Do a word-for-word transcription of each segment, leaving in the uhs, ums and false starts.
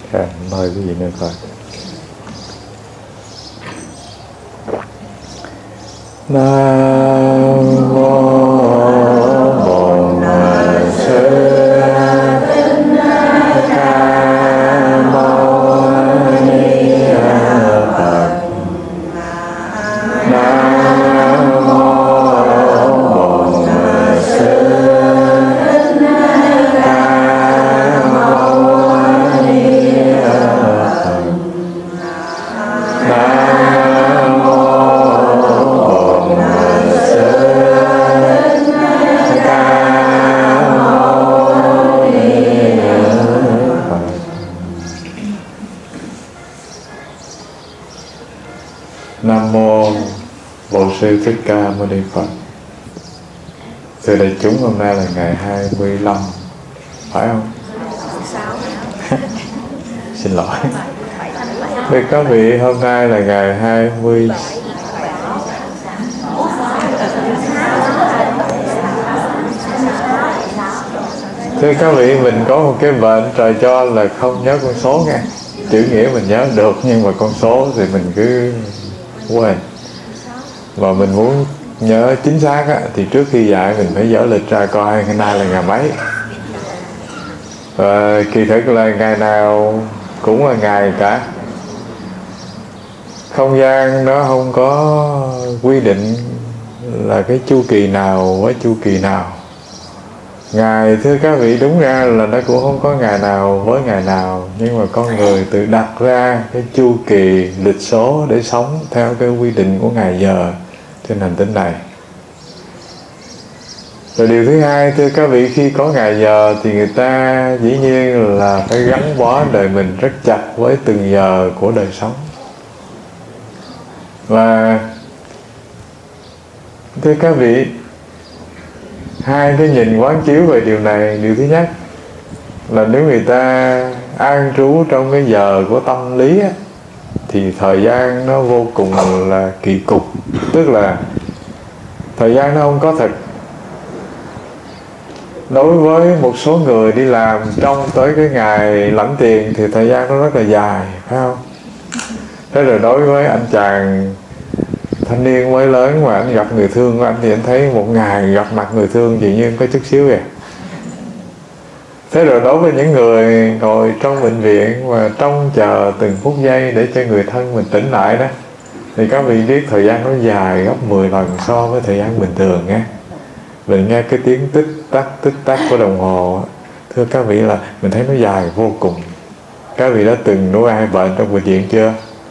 À, mời quý vị nên coi. Nam mô Bổn Sư Thích Ca Mâu Ni Phật. Nam mô Bổn Sư Thích Ca Mâu Ni Phật. Nam mô Nam mô Bổn Sư Thích Ca Mâu Ni Phật. Thưa đại chúng, hôm nay là ngày hai mươi lăm, phải không? Xin lỗi. Thưa các vị, hôm nay là ngày hai mươi. Thưa các vị, mình có một cái bệnh trời cho là không nhớ con số nha. Chữ nghĩa mình nhớ được, nhưng mà con số thì mình cứ quên. Và mình muốn nhớ chính xác á, thì trước khi dạy mình phải dở lịch ra coi ngày nay là ngày mấy. Và kỳ thực là ngày nào cũng là ngày cả. Không gian nó không có quy định là cái chu kỳ nào với chu kỳ nào. Ngày, thưa các vị, đúng ra là nó cũng không có ngày nào với ngày nào, nhưng mà con người tự đặt ra cái chu kỳ lịch số để sống theo cái quy định của ngày giờ trên hành tinh này. Rồi điều thứ hai, thưa các vị, khi có ngày giờ thì người ta dĩ nhiên là phải gắn bó đời mình rất chặt với từng giờ của đời sống. Và thưa các vị, hai cái nhìn quán chiếu về điều này. Điều thứ nhất là nếu người ta an trú trong cái giờ của tâm lý á, thì thời gian nó vô cùng là kỳ cục. Tức là thời gian nó không có thật. Đối với một số người đi làm trong tới cái ngày lãnh tiền thì thời gian nó rất là dài, phải không? Thế rồi đối với anh chàng thanh niên mới lớn mà anh gặp người thương của anh thì anh thấy một ngày gặp mặt người thương chỉ như có chút xíu kìa. Thế rồi đối với những người ngồi trong bệnh viện và trông chờ từng phút giây để cho người thân mình tỉnh lại đó, thì các vị biết thời gian nó dài gấp mười lần so với thời gian bình thường nghe. Mình nghe cái tiếng tích tắc tích tắc của đồng hồ, thưa các vị, là mình thấy nó dài vô cùng. Các vị đã từng nuôi ai bệnh trong bệnh viện chưa?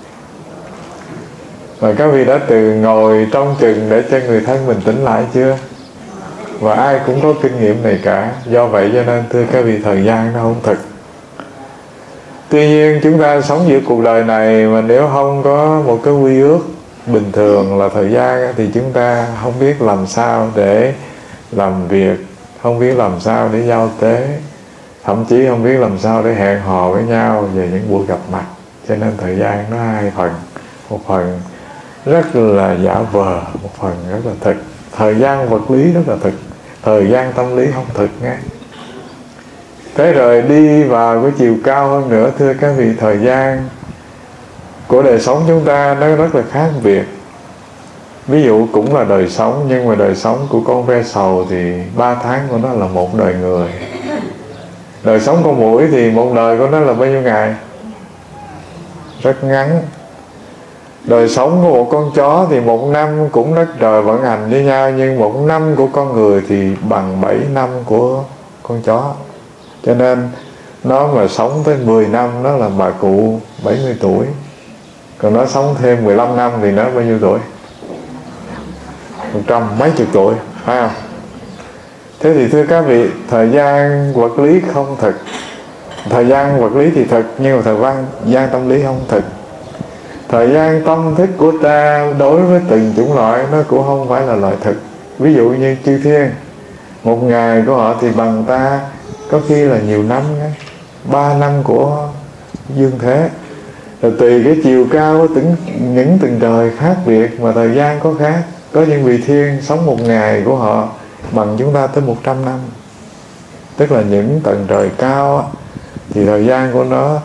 Và các vị đã từng ngồi trong chừng để cho người thân mình tỉnh lại chưa? Và ai cũng có kinh nghiệm này cả. Do vậy cho nên thưa các vị, thời gian nó không thực. Tuy nhiên chúng ta sống giữa cuộc đời này mà nếu không có một cái quy ước bình thường là thời gian, thì chúng ta không biết làm sao để làm việc, không biết làm sao để giao tế, thậm chí không biết làm sao để hẹn hò với nhau về những buổi gặp mặt. Cho nên thời gian nó hai phần. Một phần rất là giả vờ, một phần rất là thực. Thời gian vật lý rất là thực, thời gian tâm lý không thực nghe. Thế rồi đi vào cái chiều cao hơn nữa, thưa các vị, thời gian của đời sống chúng ta nó rất là khác biệt. Ví dụ cũng là đời sống, nhưng mà đời sống của con ve sầu thì ba tháng của nó là một đời người. Đời sống con muỗi thì một đời của nó là bao nhiêu ngày? Rất ngắn. Đời sống của một con chó thì một năm cũng rất trời vận hành với nhau, nhưng một năm của con người thì bằng bảy năm của con chó. Cho nên nó mà sống tới mười năm nó là bà cụ bảy mươi tuổi. Còn nó sống thêm mười lăm năm thì nó bao nhiêu tuổi? Một trăm mấy chục tuổi, phải không? Thế thì thưa các vị, thời gian vật lý không thực. Thời gian vật lý thì thực, nhưng mà thời gian tâm lý không thực. Thời gian tâm thức của ta đối với từng chủng loại nó cũng không phải là loại thực. Ví dụ như chư thiên, một ngày của họ thì bằng ta có khi là nhiều năm, ba năm của dương thế. Rồi tùy cái chiều cao của từng, những từng trời khác biệt mà thời gian có khác. Có những vị thiên sống một ngày của họ bằng chúng ta tới một trăm năm. Tức là những tầng trời cao á, thì thời gian của nó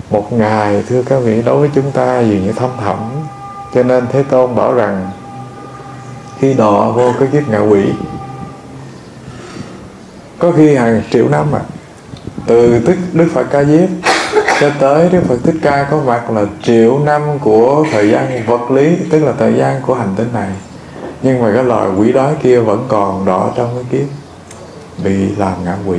Một ngày, thưa các vị, đối với chúng ta dường như thâm thẳm. Cho nên Thế Tôn bảo rằng khi đọa vô cái kiếp ngạ quỷ, có khi hàng triệu năm à, từ tức Đức Phật Ca Diếp cho tới Đức Phật Thích Ca có mặt là triệu năm của thời gian vật lý, tức là thời gian của hành tinh này. Nhưng mà cái loài quỷ đói kia vẫn còn đọa trong cái kiếp bị làm ngạ quỷ.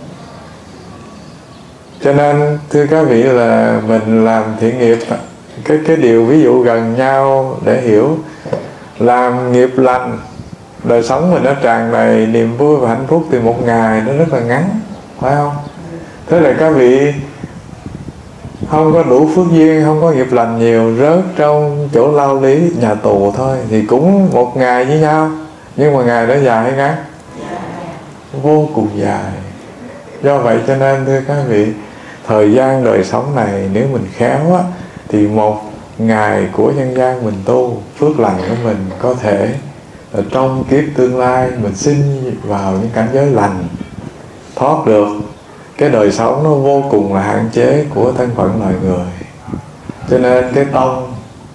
Cho nên thưa các vị là mình làm thiện nghiệp, cái cái điều ví dụ gần nhau để hiểu. Làm nghiệp lành, đời sống mình nó tràn đầy niềm vui và hạnh phúc thì một ngày nó rất là ngắn, phải không? Thế là các vị không có đủ phước duyên, không có nghiệp lành nhiều, rớt trong chỗ lao lý nhà tù thôi, thì cũng một ngày với nhau. Nhưng mà ngày đó dài hay ngắn? Vô cùng dài. Do vậy cho nên thưa các vị, thời gian đời sống này nếu mình khéo á, thì một ngày của nhân gian mình tu, phước lành của mình có thể ở trong kiếp tương lai mình sinh vào những cảnh giới lành, thoát được cái đời sống nó vô cùng là hạn chế của thân phận loài người. Cho nên cái tông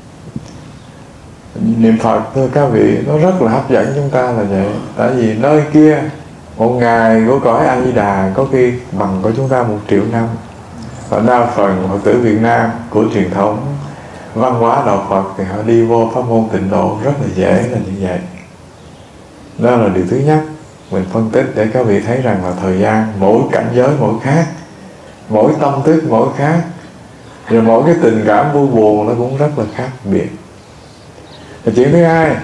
niệm Phật thưa các vị nó rất là hấp dẫn chúng ta là vậy. Tại vì nơi kia một ngày của cõi A Di Đà có khi bằng của chúng ta một triệu năm. Và đa phần Phật tử Việt Nam của truyền thống văn hóa đạo Phật thì họ đi vô pháp môn tịnh độ rất là dễ là như vậy. Đó là điều thứ nhất. Mình phân tích để các vị thấy rằng là thời gian mỗi cảnh giới mỗi khác, mỗi tâm thức mỗi khác, rồi mỗi cái tình cảm vui buồn nó cũng rất là khác biệt. Và chuyện thứ hai,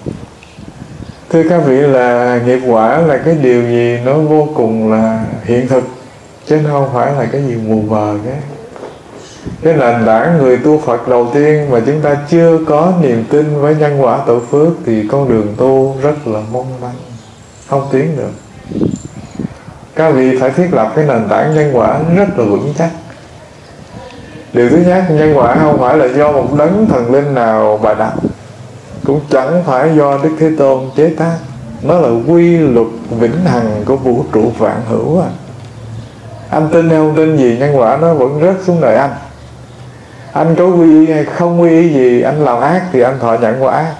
thưa các vị, là nghiệp quả là cái điều gì nó vô cùng là hiện thực, chứ không phải là cái gì mù mờ. Cái cái nền tảng người tu Phật đầu tiên mà chúng ta chưa có niềm tin với nhân quả tội phước thì con đường tu rất là mong manh, không tiến được. Các vị phải thiết lập cái nền tảng nhân quả rất là vững chắc. Điều thứ nhất, nhân quả không phải là do một đấng thần linh nào bày đặt, cũng chẳng phải do Đức Thế Tôn chế tác. Nó là quy luật vĩnh hằng của vũ trụ vạn hữu à. Anh tin hay không tin gì, nhân quả nó vẫn rớt xuống đời anh. Anh có quy y hay không quy y gì, anh làm ác thì anh thọ nhận quả ác.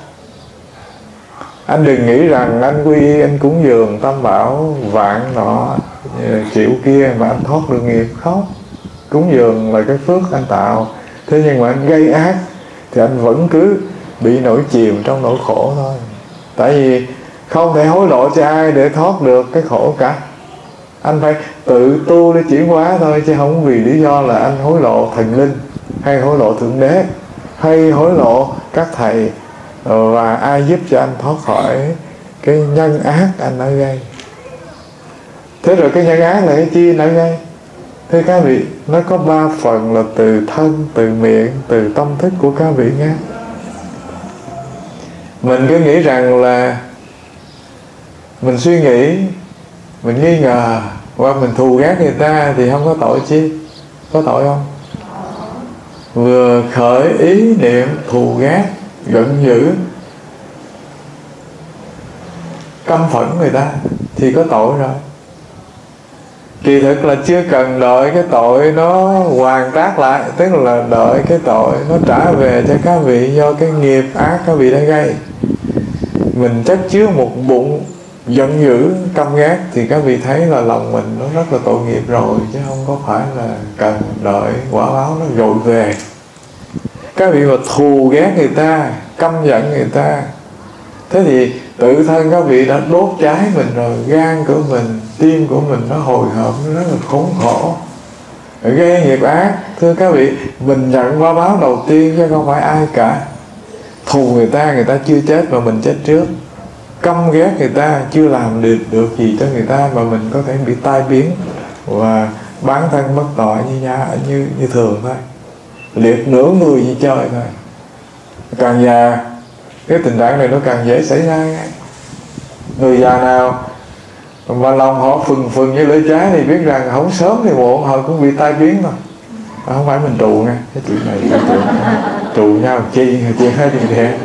Anh đừng nghĩ rằng anh quy y, anh cúng dường tam bảo vạn nọ triệu kia mà anh thoát được nghiệp. Không. Cúng dường là cái phước anh tạo, thế nhưng mà anh gây ác thì anh vẫn cứ bị nổi chìm trong nỗi khổ thôi. Tại vì không thể hối lộ cho ai để thoát được cái khổ cả. Anh phải tự tu để chuyển hóa thôi, chứ không vì lý do là anh hối lộ thần linh, hay hối lộ thượng đế, hay hối lộ các thầy, và ai giúp cho anh thoát khỏi cái nhân ác anh đã gây. Thế rồi cái nhân ác là cái chi anh đã gây? Thưa các vị, nó có ba phần là từ thân, từ miệng, từ tâm thức của các vị nghe. Mình cứ nghĩ rằng là mình suy nghĩ, mình nghi ngờ, hoặc mình thù ghét người ta thì không có tội chi? Có tội không? Vừa khởi ý niệm thù ghét, giận dữ, căm phẫn người ta thì có tội rồi. Kỳ thực là chưa cần đợi cái tội nó hoàn tác lại, tức là đợi cái tội nó trả về cho các vị do cái nghiệp ác các vị đã gây. Mình chất chứa một bụng giận dữ, căm ghét thì các vị thấy là lòng mình nó rất là tội nghiệp rồi, chứ không có phải là cần đợi quả báo nó dội về. Các vị mà thù ghét người ta, căm giận người ta, thế thì tự thân các vị đã đốt cháy mình rồi, gan của mình, tim của mình nó hồi hộp, nó rất là khốn khổ, gây nghiệp ác. Thưa các vị, mình nhận quả báo đầu tiên chứ không phải ai cả. Thù người ta, người ta chưa chết mà mình chết trước. Căm ghét người ta, chưa làm được, được gì cho người ta mà mình có thể bị tai biến và bán thân bất tội như, nha, như, như thường thôi, liệt nửa người như chơi thôi. Càng già cái tình trạng này nó càng dễ xảy ra. Người già nào mà lòng họ phừng phừng như lưỡi trái thì biết rằng không sớm thì muộn họ cũng bị tai biến thôi. Không phải mình trù nha, cái chuyện này cái chuyện trù nhau chi chuyện hay chuyện thiện.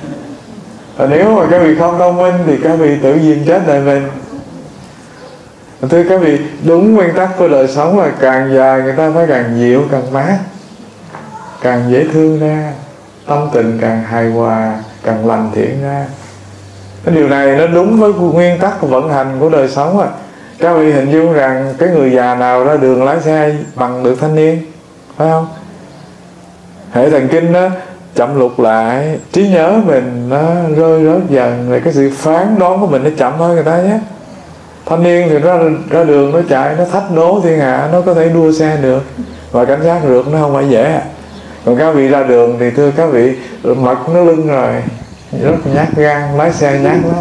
Nếu mà các vị không thông minh thì các vị tự nhiên chết đời mình. Thưa các vị, đúng nguyên tắc của đời sống là càng già người ta phải càng dịu, càng mát, càng dễ thương ra, tâm tình càng hài hòa, càng lành thiện ra. Cái điều này nó đúng với nguyên tắc vận hành của đời sống à. Các vị hình dung rằng cái người già nào ra đường lái xe bằng được thanh niên, phải không? Hệ thần kinh đó chậm lục lại, trí nhớ mình nó rơi rớt dần, rồi cái sự phán đoán của mình nó chậm hơn người ta nhé. Thanh niên thì ra, ra đường nó chạy, nó thách đố thiên hạ, nó có thể đua xe được, và cảnh sát rượt nó không phải dễ. Còn các vị ra đường thì thưa các vị, mật nó lưng rồi, rất nhát gan, lái xe nhát lắm.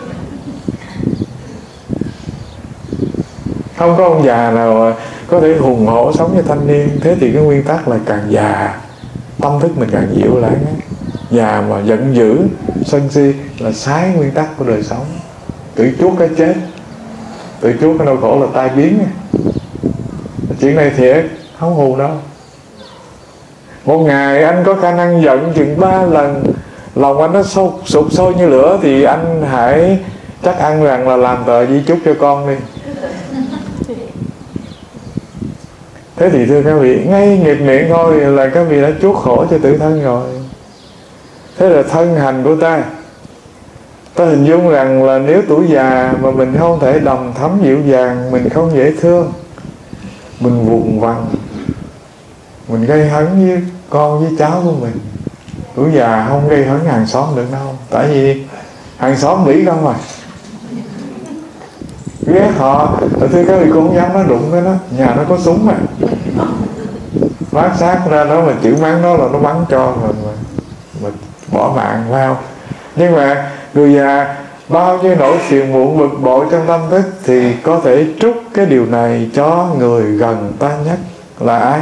Không có ông già nào có thể hùng hổ sống như thanh niên. Thế thì cái nguyên tắc là càng già tâm thức mình càng dịu lại. Già mà giận dữ, sân si là sai nguyên tắc của đời sống. Tự chuốc cái chết, tự chuốc cái đau khổ là tai biến. Chuyện này thiệt, không hù đâu. Một ngày anh có khả năng giận chừng ba lần, lòng anh nó sâu, sụp sôi như lửa, thì anh hãy chắc ăn rằng là làm tờ di chúc cho con đi. Thế thì thưa các vị, ngay nghiệp niệm thôi là các vị đã chuốc khổ cho tự thân rồi. Thế là thân hành của ta, ta hình dung rằng là nếu tuổi già mà mình không thể đầm thấm dịu dàng, mình không dễ thương, mình vùng vằng, mình gây hấn với con với cháu của mình. Tuổi già không gây hấn hàng xóm được đâu. Tại vì hàng xóm Mỹ không à, ghét họ. Thưa các vị, con không dám nói đụng với nó, nhà nó có súng à, phát sát ra đó mà chữ mắng nó là nó bắn cho mình mà, mà bỏ mạng, phải không? Nhưng mà người già bao nhiêu nỗi phiền muộn bực bội trong tâm thức thì có thể trút cái điều này cho người gần ta nhất là ai?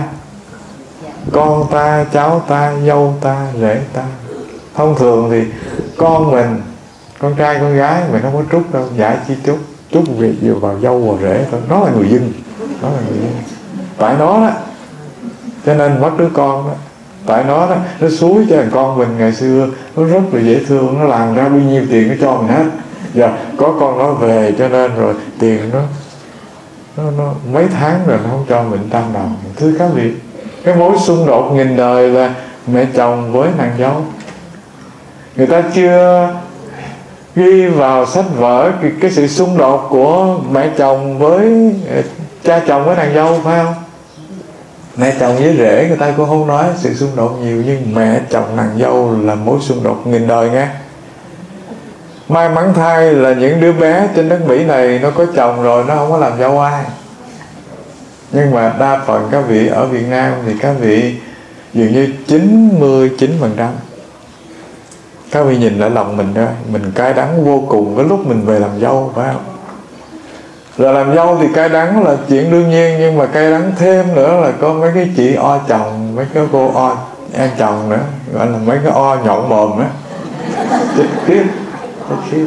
Con ta, cháu ta, dâu ta, rể ta. Thông thường thì con mình, con trai con gái mình không có trút đâu, giải chi trút, trút việc vừa vào dâu vào rể thôi. Nó là người dân, nó là người dân. Tại nó đó, cho nên mất đứa con đó. Tại nó đó, nó xúi cho thằng con mình ngày xưa, nó rất là dễ thương, nó làm ra bao nhiêu tiền nó cho mình hết. Giờ có con nó về cho nên rồi tiền nó, nó, nó mấy tháng rồi nó không cho mình trăm đồng. Thưa các vị, cái mối xung đột nghìn đời là mẹ chồng với nàng dâu. Người ta chưa ghi vào sách vở cái, cái sự xung đột của mẹ chồng với cha chồng với nàng dâu, phải không? Mẹ chồng với rể người ta cũng không nói sự xung đột nhiều, nhưng mẹ chồng nàng dâu là mối xung đột nghìn đời nghe. May mắn thay là những đứa bé trên đất Mỹ này nó có chồng rồi, nó không có làm dâu ai. Nhưng mà đa phần các vị ở Việt Nam thì các vị dường như chín mươi chín phần trăm các vị nhìn lại lòng mình ra, mình cay đắng vô cùng cái lúc mình về làm dâu, phải không? Rồi làm dâu thì cay đắng là chuyện đương nhiên, nhưng mà cay đắng thêm nữa là có mấy cái chị o chồng, mấy cái cô o em chồng nữa, gọi là mấy cái o nhọn mồm nữa. Chết khiếp, chết khiếp.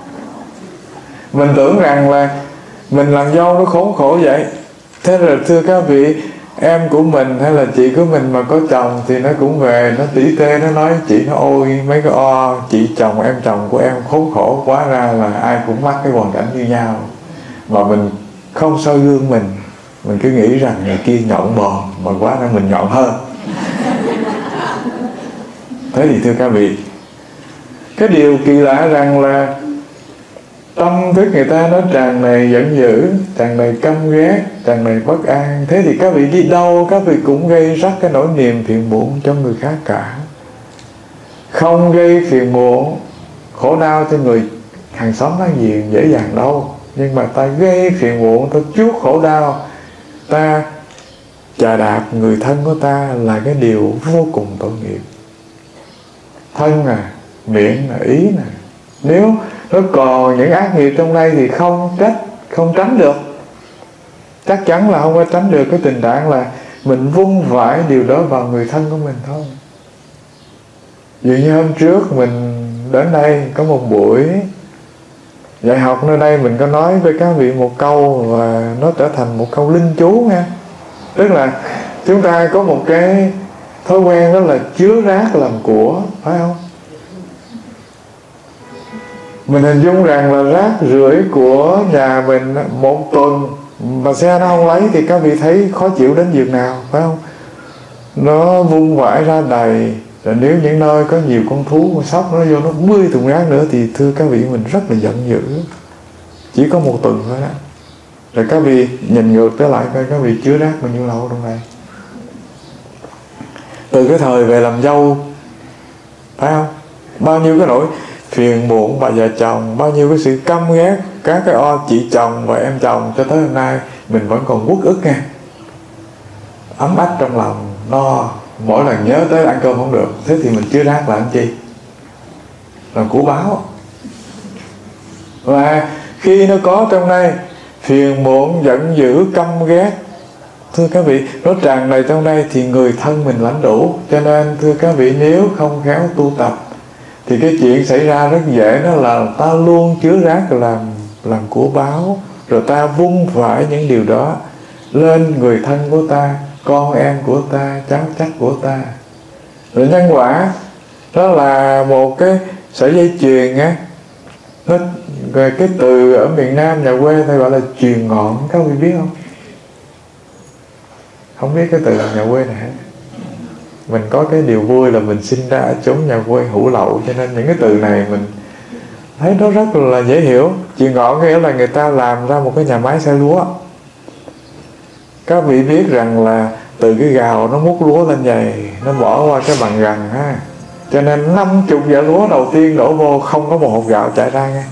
Mình tưởng rằng là mình làm dâu nó khốn khổ vậy. Thế rồi thưa các vị, em của mình hay là chị của mình mà có chồng thì nó cũng về, nó tỉ tê, nó nói chị nó ôi mấy cái o chị chồng em chồng của em khốn khổ quá, ra là ai cũng mắc cái hoàn cảnh như nhau. Mà mình không soi gương mình, mình cứ nghĩ rằng người kia nhọn mồm mà quá ra mình nhọn hơn. Thế thì thưa các vị, cái điều kỳ lạ rằng là tâm thức người ta nó tràn đầy giận dữ, tràn đầy căm ghét, tràn đầy bất an. Thế thì các vị đi đâu các vị cũng gây rắc cái nỗi niềm phiền muộn cho người khác cả. Không gây phiền muộn khổ đau cho người hàng xóm láng giềng dễ dàng đâu, nhưng mà ta gây phiền muộn, ta chuốc khổ đau, ta chà đạp người thân của ta là cái điều vô cùng tội nghiệp. Thân à, miệng à, ý nè, nếu nó còn những ác nghiệp trong đây thì không trách, không tránh được. Chắc chắn là không có tránh được cái tình trạng là mình vung vãi điều đó vào người thân của mình thôi. Dường như hôm trước mình đến đây có một buổi dạy học nơi đây, mình có nói với các vị một câu và nó trở thành một câu linh chú nha. Tức là chúng ta có một cái thói quen đó là chứa rác làm của, phải không? Mình hình dung rằng là rác rưởi của nhà mình một tuần mà xe nó không lấy thì các vị thấy khó chịu đến việc nào, phải không? Nó vung vãi ra đầy. Rồi nếu những nơi có nhiều con thú, con sóc nó vô nó mươi thùng rác nữa thì thưa các vị mình rất là giận dữ. Chỉ có một tuần thôi đó. Rồi các vị nhìn ngược trở lại coi các vị chứa rác bao nhiêu lâu trong này. Từ cái thời về làm dâu, phải không? Bao nhiêu cái nỗi phiền muộn bà vợ chồng, bao nhiêu cái sự căm ghét các cái o chị chồng và em chồng, cho tới hôm nay mình vẫn còn uất ức nha, ấm ách trong lòng, no. Mỗi lần nhớ tới ăn cơm không được, thế thì mình chứa rác làm chi? Làm của báo. Và khi nó có trong đây phiền muộn, giận dữ, căm ghét, thưa các vị, nó tràn đầy trong đây thì người thân mình lãnh đủ. Cho nên thưa các vị, nếu không khéo tu tập thì cái chuyện xảy ra rất dễ, đó là ta luôn chứa rác làm làm của báo, rồi ta vung vãi những điều đó lên người thân của ta, con em của ta, cháu chắc của ta. Rồi nhân quả đó là một cái sợi dây chuyền á, nó về cái từ ở miền Nam nhà quê ta gọi là chuyền ngọn, các vị biết không? Không biết cái từ nhà quê này. Mình có cái điều vui là mình sinh ra ở chốn nhà quê hữu lậu, cho nên những cái từ này mình thấy nó rất là dễ hiểu. Chuyền ngọn nghĩa là người ta làm ra một cái nhà máy xay lúa. Các vị biết rằng là từ cái gào nó múc lúa lên vậy, nó bỏ qua cái bằng gằn ha. Cho nên năm chục vả lúa đầu tiên đổ vô không có một hột gạo chạy ra nghe.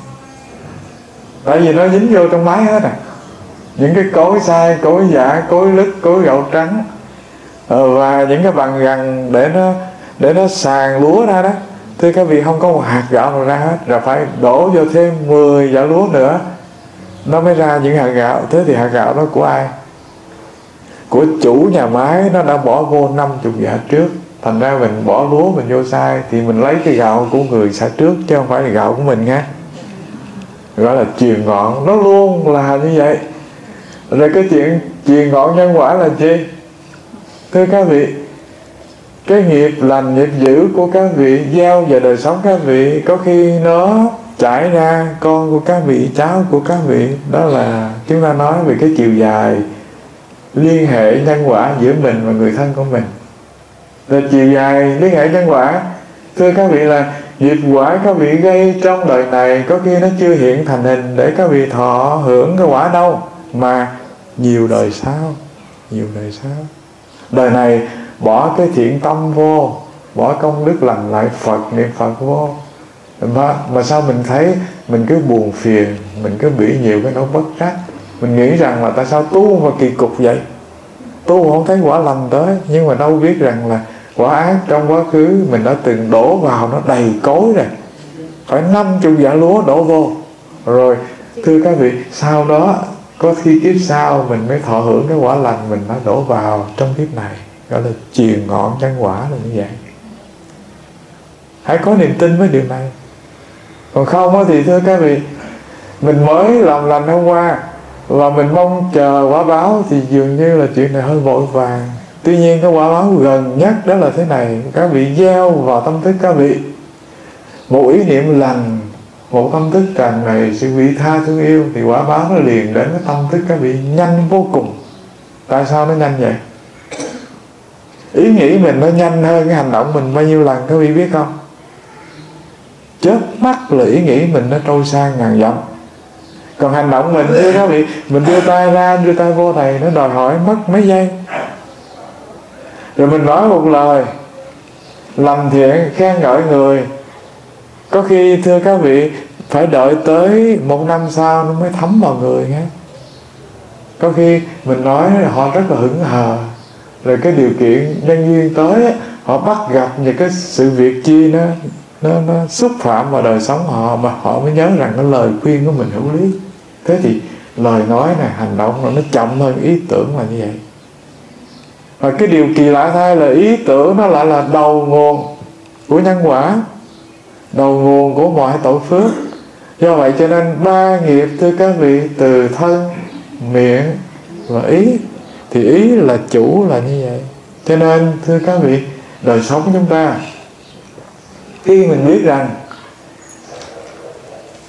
Tại vì nó dính vô trong máy hết à. Những cái cối xay, cối giả, cối lứt, cối gạo trắng, và những cái bằng gằn để nó để nó sàn lúa ra đó. Thưa các vị, không có một hạt gạo nào ra hết, rồi phải đổ vô thêm mười vả lúa nữa nó mới ra những hạt gạo. Thế thì hạt gạo đó của ai? Của chủ nhà máy, nó đã bỏ vô năm chục vả trước. Thành ra mình bỏ lúa mình vô xay thì mình lấy cái gạo của người xay trước, chứ không phải là gạo của mình nha. Gọi là chuyền ngọn, nó luôn là như vậy. Rồi cái chuyện chuyền ngọn nhân quả là chi? Thưa các vị, cái nghiệp lành nghiệp dữ của các vị gieo vào đời sống các vị, có khi nó trải ra con của các vị, cháu của các vị. Đó là chúng ta nói về cái chiều dài liên hệ nhân quả giữa mình và người thân của mình. Rồi chiều dài liên hệ nhân quả, thưa các vị, là nghiệp quả các vị gây trong đời này có khi nó chưa hiện thành hình để các vị thọ hưởng cái quả đâu, mà nhiều đời sau, nhiều đời sau. Đời này bỏ cái thiện tâm vô, bỏ công đức lành lại Phật, niệm Phật vô, mà, mà sao mình thấy mình cứ buồn phiền, mình cứ bị nhiều cái nỗi bất trắc. Mình nghĩ rằng là tại sao tu mà kỳ cục vậy, tu không thấy quả lành tới. Nhưng mà đâu biết rằng là quả ác trong quá khứ mình đã từng đổ vào nó đầy cối rồi, phải năm chục vả lúa đổ vô. Rồi thưa các vị, sau đó có khi kiếp sau mình mới thọ hưởng cái quả lành mình đã đổ vào trong kiếp này. Gọi là chuyền ngọn nhân quả là như vậy. Hãy có niềm tin với điều này. Còn không thì thưa các vị, mình mới làm lành hôm qua và mình mong chờ quả báo thì dường như là chuyện này hơi vội vàng. Tuy nhiên cái quả báo gần nhất đó là thế này: các vị gieo vào tâm thức các vị một ý niệm lành, một tâm thức tràn đầy sự vị tha thương yêu, thì quả báo nó liền đến cái tâm thức các vị nhanh vô cùng. Tại sao nó nhanh vậy? Ý nghĩ mình nó nhanh hơn cái hành động mình bao nhiêu lần các vị biết không? Chớp mắt là ý nghĩ mình nó trôi xa ngàn dặm. Còn hành động mình, thưa các vị, mình đưa tay ra, đưa tay vô này, nó đòi hỏi mất mấy giây. Rồi mình nói một lời lành thiện, khen ngợi người, có khi thưa các vị phải đợi tới một năm sau nó mới thấm vào người nghe. Có khi mình nói họ rất là hững hờ, rồi cái điều kiện nhân duyên tới họ bắt gặp những cái sự việc chi nó nó, nó xúc phạm vào đời sống họ, mà họ mới nhớ rằng cái lời khuyên của mình hữu lý. Thế thì lời nói này, hành động nó chậm hơn ý tưởng là như vậy. Và cái điều kỳ lạ thay là ý tưởng nó lại là đầu nguồn của nhân quả, đầu nguồn của mọi tội phước. Do vậy cho nên ba nghiệp thưa các vị, từ thân, miệng và ý, thì ý là chủ là như vậy. Cho nên thưa các vị, đời sống chúng ta khi mình biết rằng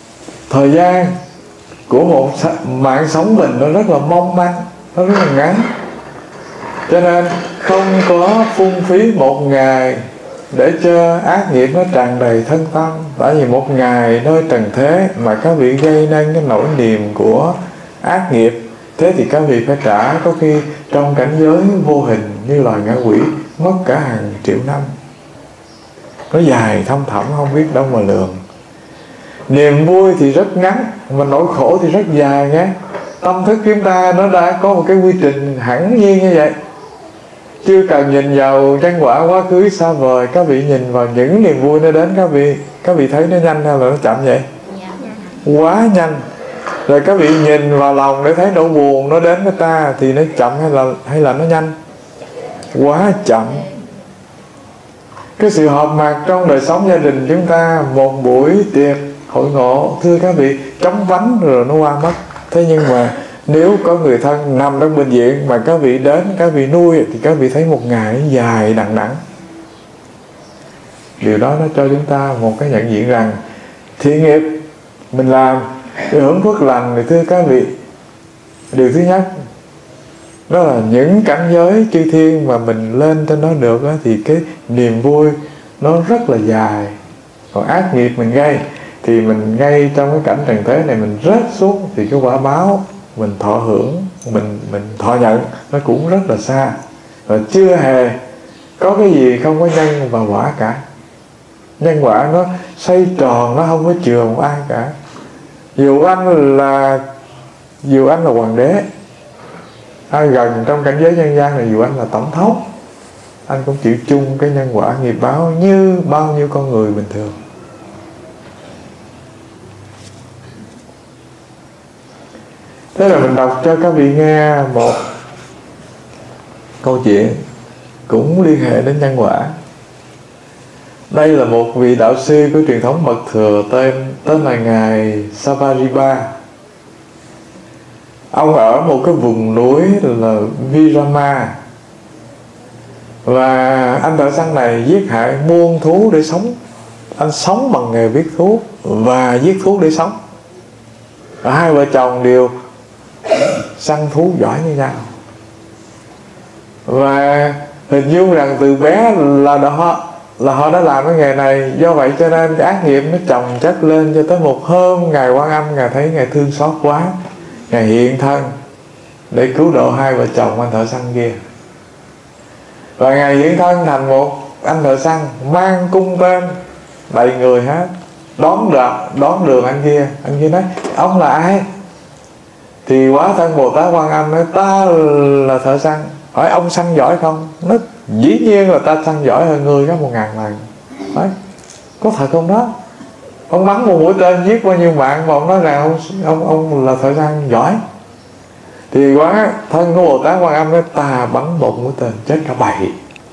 Thời gian của một mạng sống mình nó rất là mong manh, nó rất là ngắn, cho nên không có phung phí một ngày để cho ác nghiệp nó tràn đầy thân tâm. Tại vì một ngày nơi trần thế mà các vị gây nên cái nỗi niềm của ác nghiệp, thế thì các vị phải trả có khi trong cảnh giới vô hình như loài ngạ quỷ mất cả hàng triệu năm. Nó dài thâm thẳm không biết đâu mà lường. Niềm vui thì rất ngắn, mà nỗi khổ thì rất dài nhé. Tâm thức chúng ta nó đã có một cái quy trình hẳn nhiên như vậy. Chưa cần nhìn vào nhân quả quá khứ xa vời, các vị nhìn vào những niềm vui nó đến, các vị các vị thấy nó nhanh hay là nó chậm vậy? Quá nhanh. Rồi các vị nhìn vào lòng để thấy nỗi buồn nó đến với ta thì nó chậm hay là hay là nó nhanh? Quá chậm. Cái sự họp mặt trong đời sống gia đình chúng ta, một buổi tiệc hội ngộ, thưa các vị, chóng vánh rồi nó qua mất. Thế nhưng mà nếu có người thân nằm trong bệnh viện mà các vị đến, các vị nuôi, thì các vị thấy một ngày dài đằng đẵng. Điều đó nó cho chúng ta một cái nhận diện rằng thiện nghiệp mình làm để hưởng phước lành. Thì thưa các vị, điều thứ nhất đó là những cảnh giới chư thiên mà mình lên trên đó được đó, thì cái niềm vui nó rất là dài. Còn ác nghiệp mình gây thì mình ngay trong cái cảnh trần thế này mình rớt xuống, thì cái quả báo mình thọ hưởng, mình mình thọ nhận nó cũng rất là xa, và chưa hề có cái gì không có nhân và quả cả. Nhân quả nó xoay tròn, nó không có chừa một ai cả. Dù anh là dù anh là hoàng đế, ai gần trong cảnh giới nhân gian này, dù anh là tổng thống, anh cũng chịu chung cái nhân quả nghiệp báo như bao nhiêu con người bình thường. Thế là mình đọc cho các vị nghe một câu chuyện cũng liên hệ đến nhân quả. Đây là một vị đạo sư của truyền thống Mật Thừa tên tên là ngài Savaripa. Ông ở một cái vùng núi là Virama, và anh thợ săn này giết hại muôn thú để sống. Anh sống bằng nghề viết thuốc và giết thuốc để sống. Và hai vợ chồng đều săn thú giỏi như nhau, và hình dung rằng từ bé là họ là họ đã làm cái nghề này. Do vậy cho nên cái ác nghiệp nó chồng chất lên, cho tới một hôm ngài Quan Âm, ngài thấy ngài thương xót quá, ngài hiện thân để cứu độ hai vợ chồng anh thợ săn kia. Và ngài hiện thân thành một anh thợ săn mang cung tên đầy người hết, đón đợt đón đường anh kia. Anh kia nói: ông là ai? Thì Hóa Thân Bồ Tát Quan Âm nói: ta là thợ săn. Hỏi ông săn giỏi không? Nó dĩ nhiên là ta săn giỏi hơn người gấp một ngàn lần. Hỏi có thật không đó? Ông bắn một mũi tên giết bao nhiêu mạng mà ông nói rằng ông ông ông là thợ săn giỏi. Thì Hóa Thân của Bồ Tát Quan Âm nói: ta bắn một mũi tên chết cả bầy.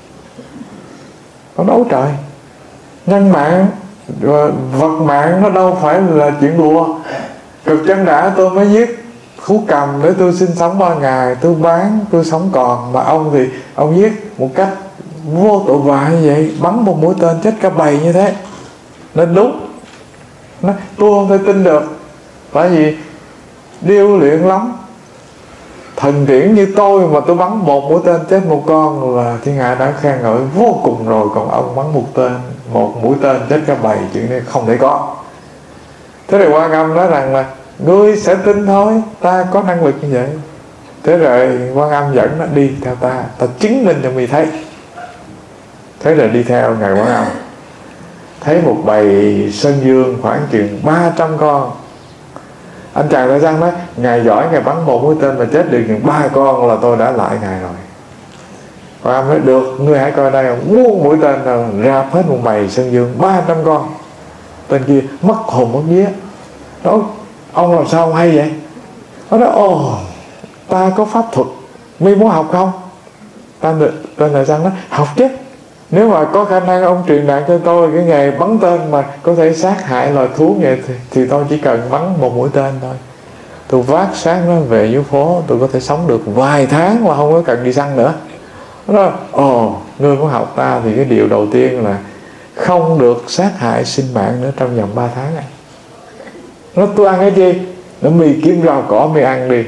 Ông đấu trời, nhân mạng vật mạng nó đâu phải là chuyện đùa. Cực chân đã tôi mới giết thú cầm để tôi sinh sống ba ngày, tôi bán tôi sống còn, mà ông thì ông giết một cách vô tội vạ như vậy, bắn một mũi tên chết cả bầy như thế. Nên đúng, nó, tôi không thể tin được, bởi vì điêu luyện lắm. Thần điển như tôi mà tôi bắn một mũi tên chết một con là thiên hạ đã khen ngợi vô cùng rồi. Còn ông bắn một tên một mũi tên chết cả bầy, chuyện này không thể có. Thế thì Quan Âm nói rằng là ngươi sẽ tin thôi, ta có năng lực như vậy. Thế rồi Quan Âm dẫn nó đi theo ta, ta chứng minh cho mày thấy. Thế rồi đi theo ngài Quan Âm, thấy một bầy sơn dương khoảng chừng ba trăm con. Anh chàng thợ săn nói: ngài giỏi, ngài bắn một mũi tên mà chết được chừng ba con là tôi đã lại ngài rồi. Quan Âm nói: được, ngươi hãy coi đây, muôn mũi tên rồi rạp hết một bầy sơn dương ba trăm con. Tên kia mất hồn mất vía, nói: ông làm sao hay vậy? Nó nói: ồ, ta có pháp thuật, mi muốn học không? Tên thợ săn nói: học chứ. Nếu mà có khả năng ông truyền đạt cho tôi cái nghề bắn tên mà có thể sát hại loài thú vậy thì, thì tôi chỉ cần bắn một mũi tên thôi. Tôi vác xác nó về dưới phố, tôi có thể sống được vài tháng mà không có cần đi săn nữa. Nó nói: ồ, ngươi muốn học ta thì cái điều đầu tiên là không được sát hại sinh mạng nữa trong vòng ba tháng này. Nó tôi ăn cái gì? Nó mì kiếm rau cỏ mì ăn đi.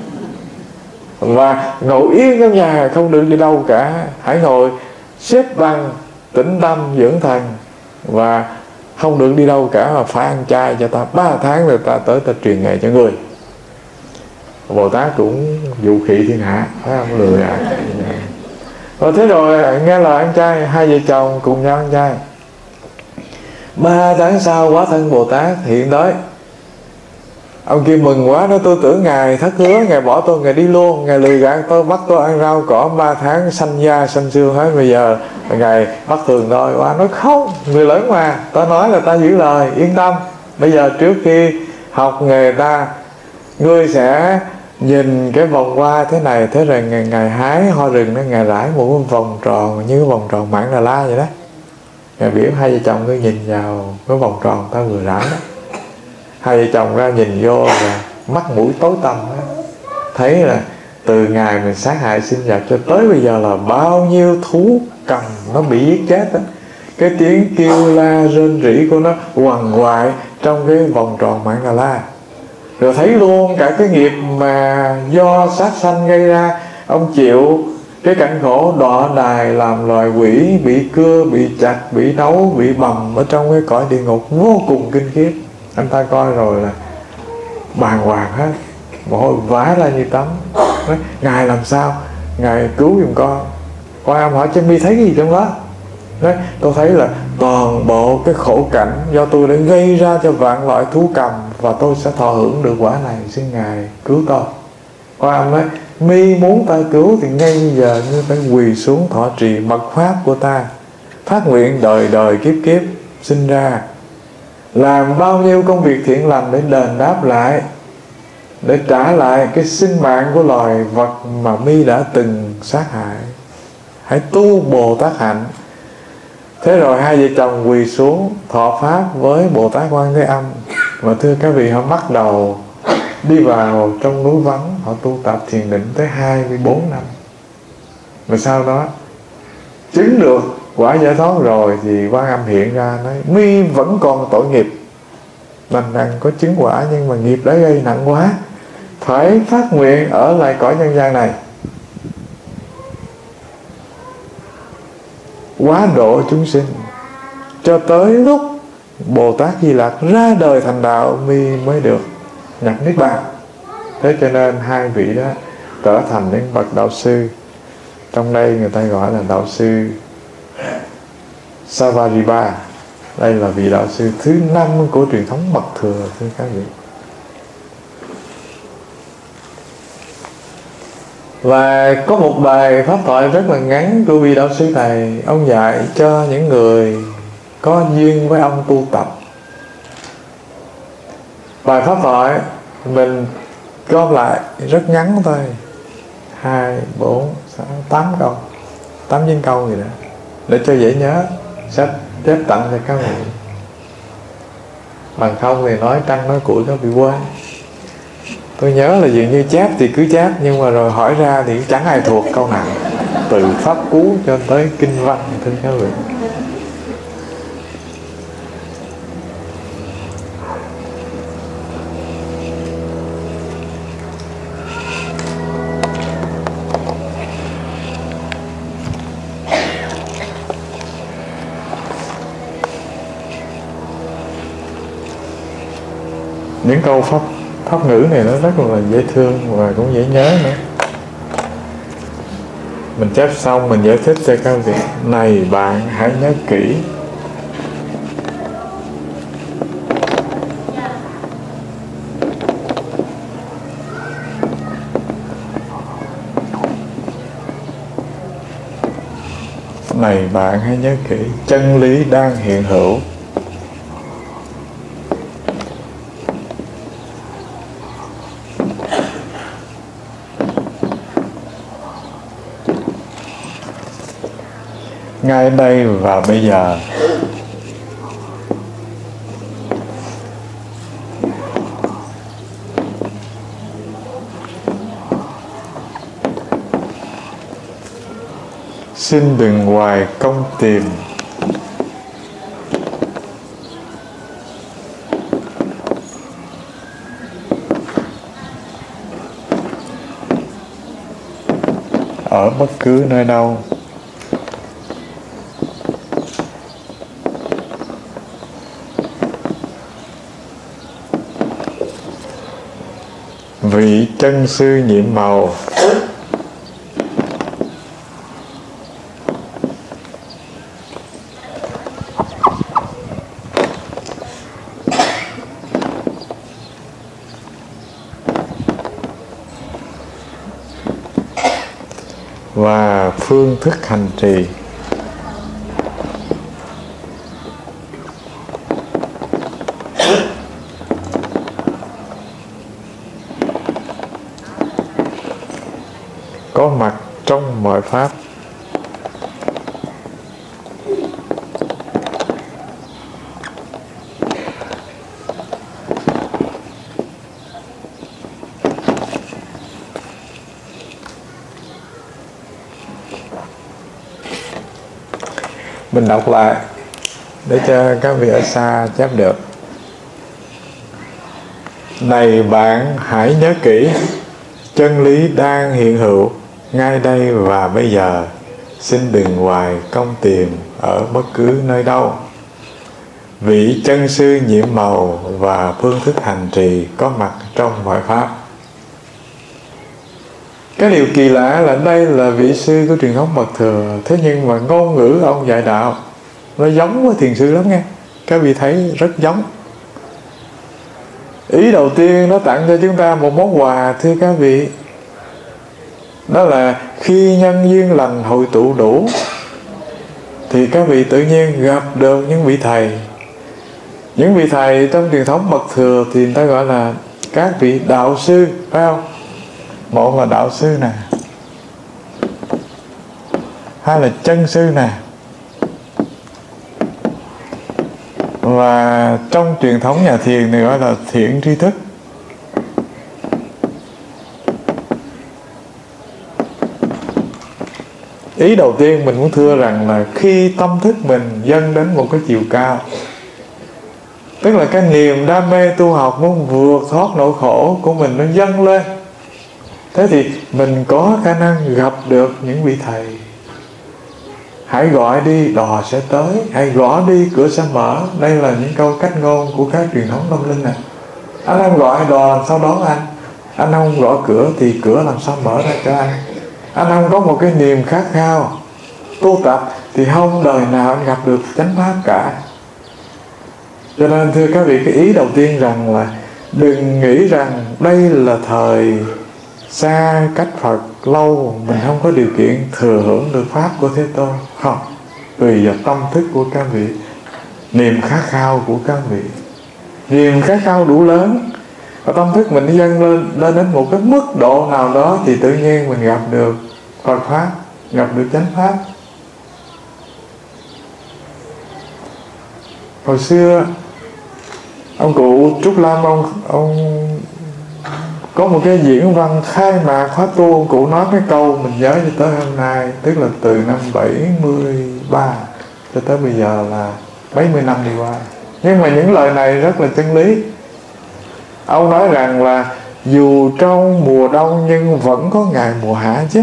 Và ngồi yên trong nhà, không được đi đâu cả. Hãy ngồi xếp bằng, tĩnh tâm, dưỡng thần, và không được đi đâu cả, mà phải ăn chay cho ta. Ba tháng rồi ta tới ta truyền nghề cho người. Bồ Tát cũng dụ khị thiên hạ, phải không? Lười à. Rồi thế rồi nghe lời ăn chay, hai vợ chồng cùng nhau ăn chay. Ba tháng sau Quá Thân Bồ Tát hiện tới. Ông kia mừng quá, nói tôi tưởng Ngài thất hứa, Ngài bỏ tôi, Ngài đi luôn, Ngài lười gạt tôi, bắt tôi ăn rau cỏ ba tháng sanh da sanh xương hết, bây giờ Ngài bắt thường tôi. Quá nói không, người lớn mà, ta nói là ta giữ lời, yên tâm. Bây giờ trước khi học nghề ta, ngươi sẽ nhìn cái vòng hoa thế này, thế rồi Ngài, ngài hái hoa rừng đó, Ngài rải một vòng tròn như cái vòng tròn Mãn Đà La vậy đó. Ngài biểu hai vợ chồng ngươi nhìn vào cái vòng tròn ta vừa rải đó. Hai vợ chồng ra nhìn vô và mắt mũi tối tăm đó. Thấy là từ ngày mình sát hại sinh vật cho tới bây giờ là bao nhiêu thú cầm nó bị giết chết đó. Cái tiếng kêu la rên rỉ của nó quằn quại trong cái vòng tròn Mãn Đà La. Rồi thấy luôn cả cái nghiệp mà do sát sanh gây ra. Ông chịu cái cảnh khổ đọa đài làm loài quỷ, bị cưa, bị chặt, bị nấu, bị bầm ở trong cái cõi địa ngục vô cùng kinh khiếp. Anh ta coi rồi là bàng hoàng hết, mồ hôi vã ra như tắm. Nói, Ngài làm sao? Ngài cứu giùm con. Con em hỏi Chân Mi thấy cái gì trong đó? Nói, tôi thấy là toàn bộ cái khổ cảnh do tôi đã gây ra cho vạn loại thú cầm, và tôi sẽ thọ hưởng được quả này, xin Ngài cứu tôi. Con em nói, Mi muốn ta cứu thì ngay bây giờ ngươi phải quỳ xuống thọ trì mật pháp của ta, phát nguyện đời đời kiếp kiếp sinh ra, làm bao nhiêu công việc thiện lành để đền đáp lại, để trả lại cái sinh mạng của loài vật mà Mi đã từng sát hại. Hãy tu Bồ Tát hạnh. Thế rồi hai vợ chồng quỳ xuống thọ pháp với Bồ Tát Quan Thế Âm. Và thưa các vị, họ bắt đầu đi vào trong núi vắng, họ tu tập thiền định tới hai mươi bốn năm. Và sau đó chứng được quả giải thoát rồi thì Quan Âm hiện ra nói, Mi vẫn còn tội nghiệp, lành rằng có chứng quả nhưng mà nghiệp đã gây nặng quá, phải phát nguyện ở lại cõi nhân gian này, quá độ chúng sinh cho tới lúc Bồ Tát Di Lặc ra đời thành đạo, Mi mới được nhập niết bàn. Thế cho nên hai vị đó trở thành những bậc đạo sư. Trong đây người ta gọi là đạo sư Savaripa. Đây là vị đạo sư thứ năm của truyền thống Mật Thừa, thưa các vị. Và có một bài pháp thoại rất là ngắn của vị đạo sư này. Ông dạy cho những người có duyên với ông tu tập. Bài pháp thoại mình gom lại rất ngắn thôi, hai, bốn, sáu, tám câu, tám chín câu gì đó, để cho dễ nhớ. Sách chép tặng cho các vị. Bằng không thì nói trăng nói củi nó bị quên. Tôi nhớ là dường như chép thì cứ chép, nhưng mà rồi hỏi ra thì chẳng ai thuộc câu nào, từ pháp cú cho tới kinh văn, thưa các vị. Những câu pháp pháp ngữ này nó rất là dễ thương và cũng dễ nhớ nữa. Mình chép xong mình giải thích cho các vị. Này bạn hãy nhớ kỹ, này bạn hãy nhớ kỹ, chân lý đang hiện hữu. Ngay đây và bây giờ. Xin đừng hoài công tìm, ở bất cứ nơi đâu. Vị chân sư nhiệm màu và phương thức hành trì. Có mặt trong mọi pháp. Mình đọc lại để cho các vị ở xa chép được. Này bạn hãy nhớ kỹ, chân lý đang hiện hữu ngay đây và bây giờ. Xin đừng hoài công tìm ở bất cứ nơi đâu. Vị chân sư nhiệm màu và phương thức hành trì có mặt trong mọi pháp. Cái điều kỳ lạ là đây là vị sư của truyền thống Mật Thừa, thế nhưng mà ngôn ngữ ông dạy đạo nó giống với thiền sư lắm nghe. Các vị thấy rất giống. Ý đầu tiên nó tặng cho chúng ta một món quà, thưa các vị, đó là khi nhân duyên lành hội tụ đủ thì các vị tự nhiên gặp được những vị thầy. Những vị thầy trong truyền thống Mật Thừa thì người ta gọi là các vị đạo sư, phải không? Một là đạo sư nè, hai là chân sư nè, và trong truyền thống nhà thiền thì gọi là thiện tri thức. Ý đầu tiên mình muốn thưa rằng là khi tâm thức mình dâng đến một cái chiều cao, tức là cái niềm đam mê tu học muốn vượt thoát nỗi khổ của mình nó dâng lên, thế thì mình có khả năng gặp được những vị thầy. Hãy gọi đi, đò sẽ tới. Hãy gõ đi, cửa sẽ mở. Đây là những câu cách ngôn của các truyền thống tâm linh này. Anh không gọi, đò làm sao đón anh? Anh không gõ cửa thì cửa làm sao mở ra cho anh? Anh không có một cái niềm khát khao tu tập thì không đời nào anh gặp được chánh pháp cả. Cho nên thưa các vị, cái ý đầu tiên rằng là đừng nghĩ rằng đây là thời xa cách Phật lâu, mình không có điều kiện thừa hưởng được pháp của Thế Tôn. Không, tùy vào tâm thức của các vị, niềm khát khao của các vị. Niềm khát khao đủ lớn và tâm thức mình dâng lên lên đến một cái mức độ nào đó thì tự nhiên mình gặp được Phật pháp, gặp được chánh pháp. Hồi xưa ông cụ Trúc Lam, ông ông có một cái diễn văn khai mạc khóa tu, ông cụ nói cái câu mình nhớ cho tới hôm nay, tức là từ năm bảy mươi ba cho tới bây giờ là bảy mươi năm đi qua. Nhưng mà những lời này rất là chân lý. Ông nói rằng là dù trong mùa đông nhưng vẫn có ngày mùa hạ chứ.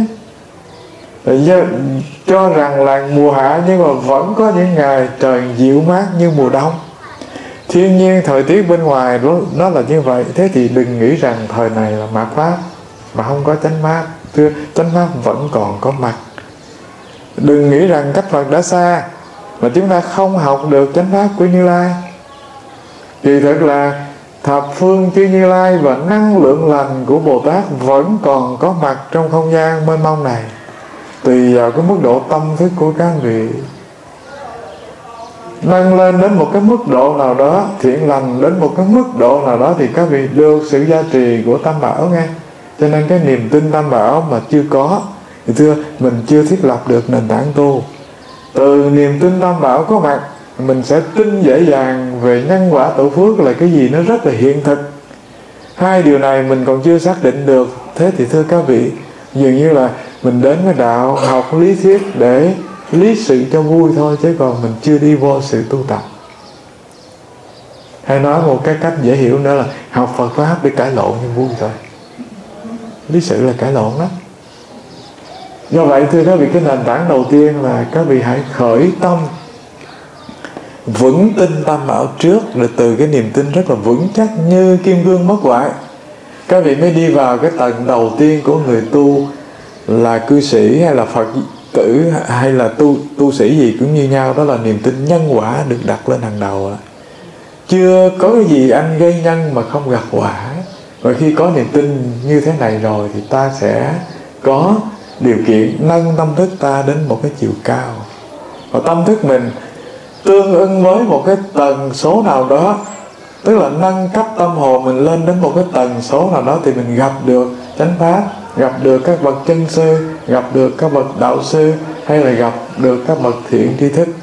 Cho rằng là mùa hạ nhưng mà vẫn có những ngày trời dịu mát như mùa đông. Thiên nhiên thời tiết bên ngoài nó, nó là như vậy. Thế thì đừng nghĩ rằng thời này là mạt pháp mà không có chánh pháp. Thưa, chánh pháp vẫn còn có mặt. Đừng nghĩ rằng cách Phật đã xa mà chúng ta không học được chánh pháp của Như Lai. Thì thật là thập phương chư Như Lai và năng lượng lành của Bồ Tát vẫn còn có mặt trong không gian mênh mông này, tùy vào cái mức độ tâm thức của các vị. Nâng lên đến một cái mức độ nào đó, thiện lành đến một cái mức độ nào đó thì các vị được sự gia trì của Tam Bảo nghe. Cho nên cái niềm tin Tam Bảo mà chưa có thì thưa, mình chưa thiết lập được nền tảng tu. Từ niềm tin Tam Bảo có mặt, mình sẽ tin dễ dàng về nhân quả tổ phước là cái gì nó rất là hiện thực. Hai điều này mình còn chưa xác định được. Thế thì thưa các vị, dường như là mình đến với đạo học lý thuyết để lý sự cho vui thôi, chứ còn mình chưa đi vô sự tu tập. Hay nói một cái cách dễ hiểu nữa là học Phật Pháp để cãi lộn cho vui thôi. Lý sự là cãi lộn đó. Do vậy thưa các vị, cái nền tảng đầu tiên là các vị hãy khởi tâm vững tin tâm ở trước, rồi từ cái niềm tin rất là vững chắc như kim cương bất hoại, các vị mới đi vào cái tầng đầu tiên của người tu, là cư sĩ hay là Phật tử hay là tu tu sĩ gì cũng như nhau, đó là niềm tin nhân quả được đặt lên hàng đầu. Chưa có cái gì anh gây nhân mà không gặp quả. Và khi có niềm tin như thế này rồi thì ta sẽ có điều kiện nâng tâm thức ta đến một cái chiều cao. Và tâm thức mình tương ứng với một cái tần số nào đó, tức là nâng cấp tâm hồn mình lên đến một cái tần số nào đó, thì mình gặp được chánh pháp, gặp được các bậc chân sư, gặp được các bậc đạo sư, hay là gặp được các bậc thiện tri thức.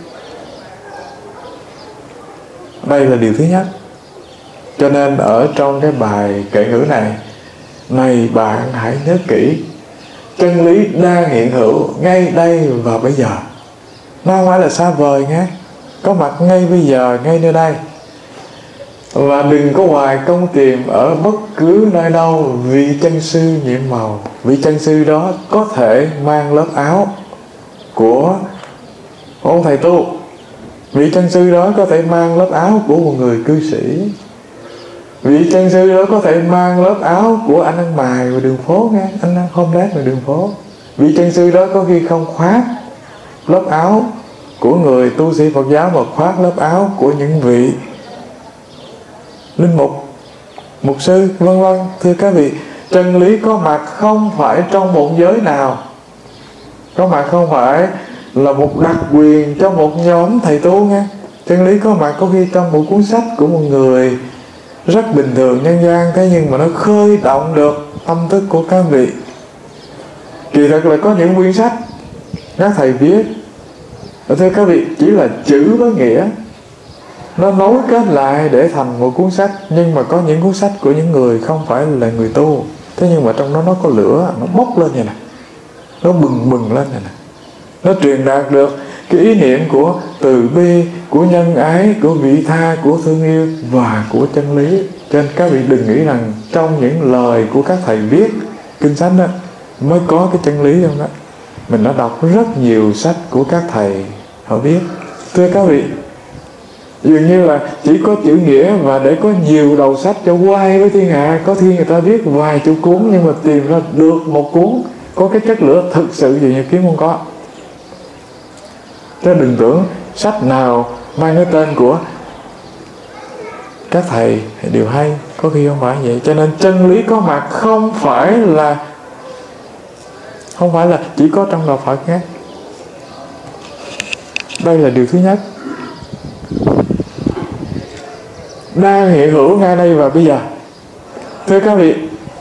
Đây là điều thứ nhất. Cho nên ở trong cái bài kệ ngữ này, này bạn hãy nhớ kỹ, chân lý đang hiện hữu ngay đây và bây giờ. Nó không phải là xa vời nghe, có mặt ngay bây giờ, ngay nơi đây. Và đừng có hoài công tìm ở bất cứ nơi đâu, vị chân sư nhiệm màu. Vị chân sư đó có thể mang lớp áo của ông thầy tu, vị chân sư đó có thể mang lớp áo của một người cư sĩ, vị chân sư đó có thể mang lớp áo của anh ăn mày ngoài đường phố nghe, anh ăn hôm đát ngoài đường phố. Vị chân sư đó có khi không khoác lớp áo của người tu sĩ Phật giáo, mà khoác lớp áo của những vị linh mục, mục sư, vân vân. Thưa các vị, chân lý có mặt không phải trong một giới nào, có mặt không phải là một đặc quyền cho một nhóm thầy tu nghe. Chân lý có mặt có khi trong một cuốn sách của một người rất bình thường nhân gian, thế nhưng mà nó khơi động được tâm thức của các vị. Kỳ thật là có những quyển sách các thầy viết, thưa các vị, chỉ là chữ với nghĩa, nó nối kết lại để thành một cuốn sách. Nhưng mà có những cuốn sách của những người không phải là người tu, thế nhưng mà trong đó nó có lửa, nó bốc lên như này, nó bừng bừng lên này nè. Nó truyền đạt được cái ý niệm của từ bi, của nhân ái, của vị tha, của thương yêu và của chân lý. Cho nên các vị đừng nghĩ rằng trong những lời của các thầy viết kinh sách đó mới có cái chân lý trong đó. Mình đã đọc rất nhiều sách của các thầy họ viết. Thưa các vị, dường như là chỉ có chữ nghĩa, và để có nhiều đầu sách cho quay với thiên hạ, có khi người ta viết vài chục cuốn, nhưng mà tìm ra được một cuốn có cái chất lửa thực sự gì như kiếm không có. Chứ đừng tưởng sách nào mang cái tên của các thầy đều hay, có khi không phải vậy. Cho nên chân lý có mặt không phải là không phải là chỉ có trong đạo Phật nhé. Đây là điều thứ nhất, đang hiện hữu ngay đây và bây giờ. Thưa các vị,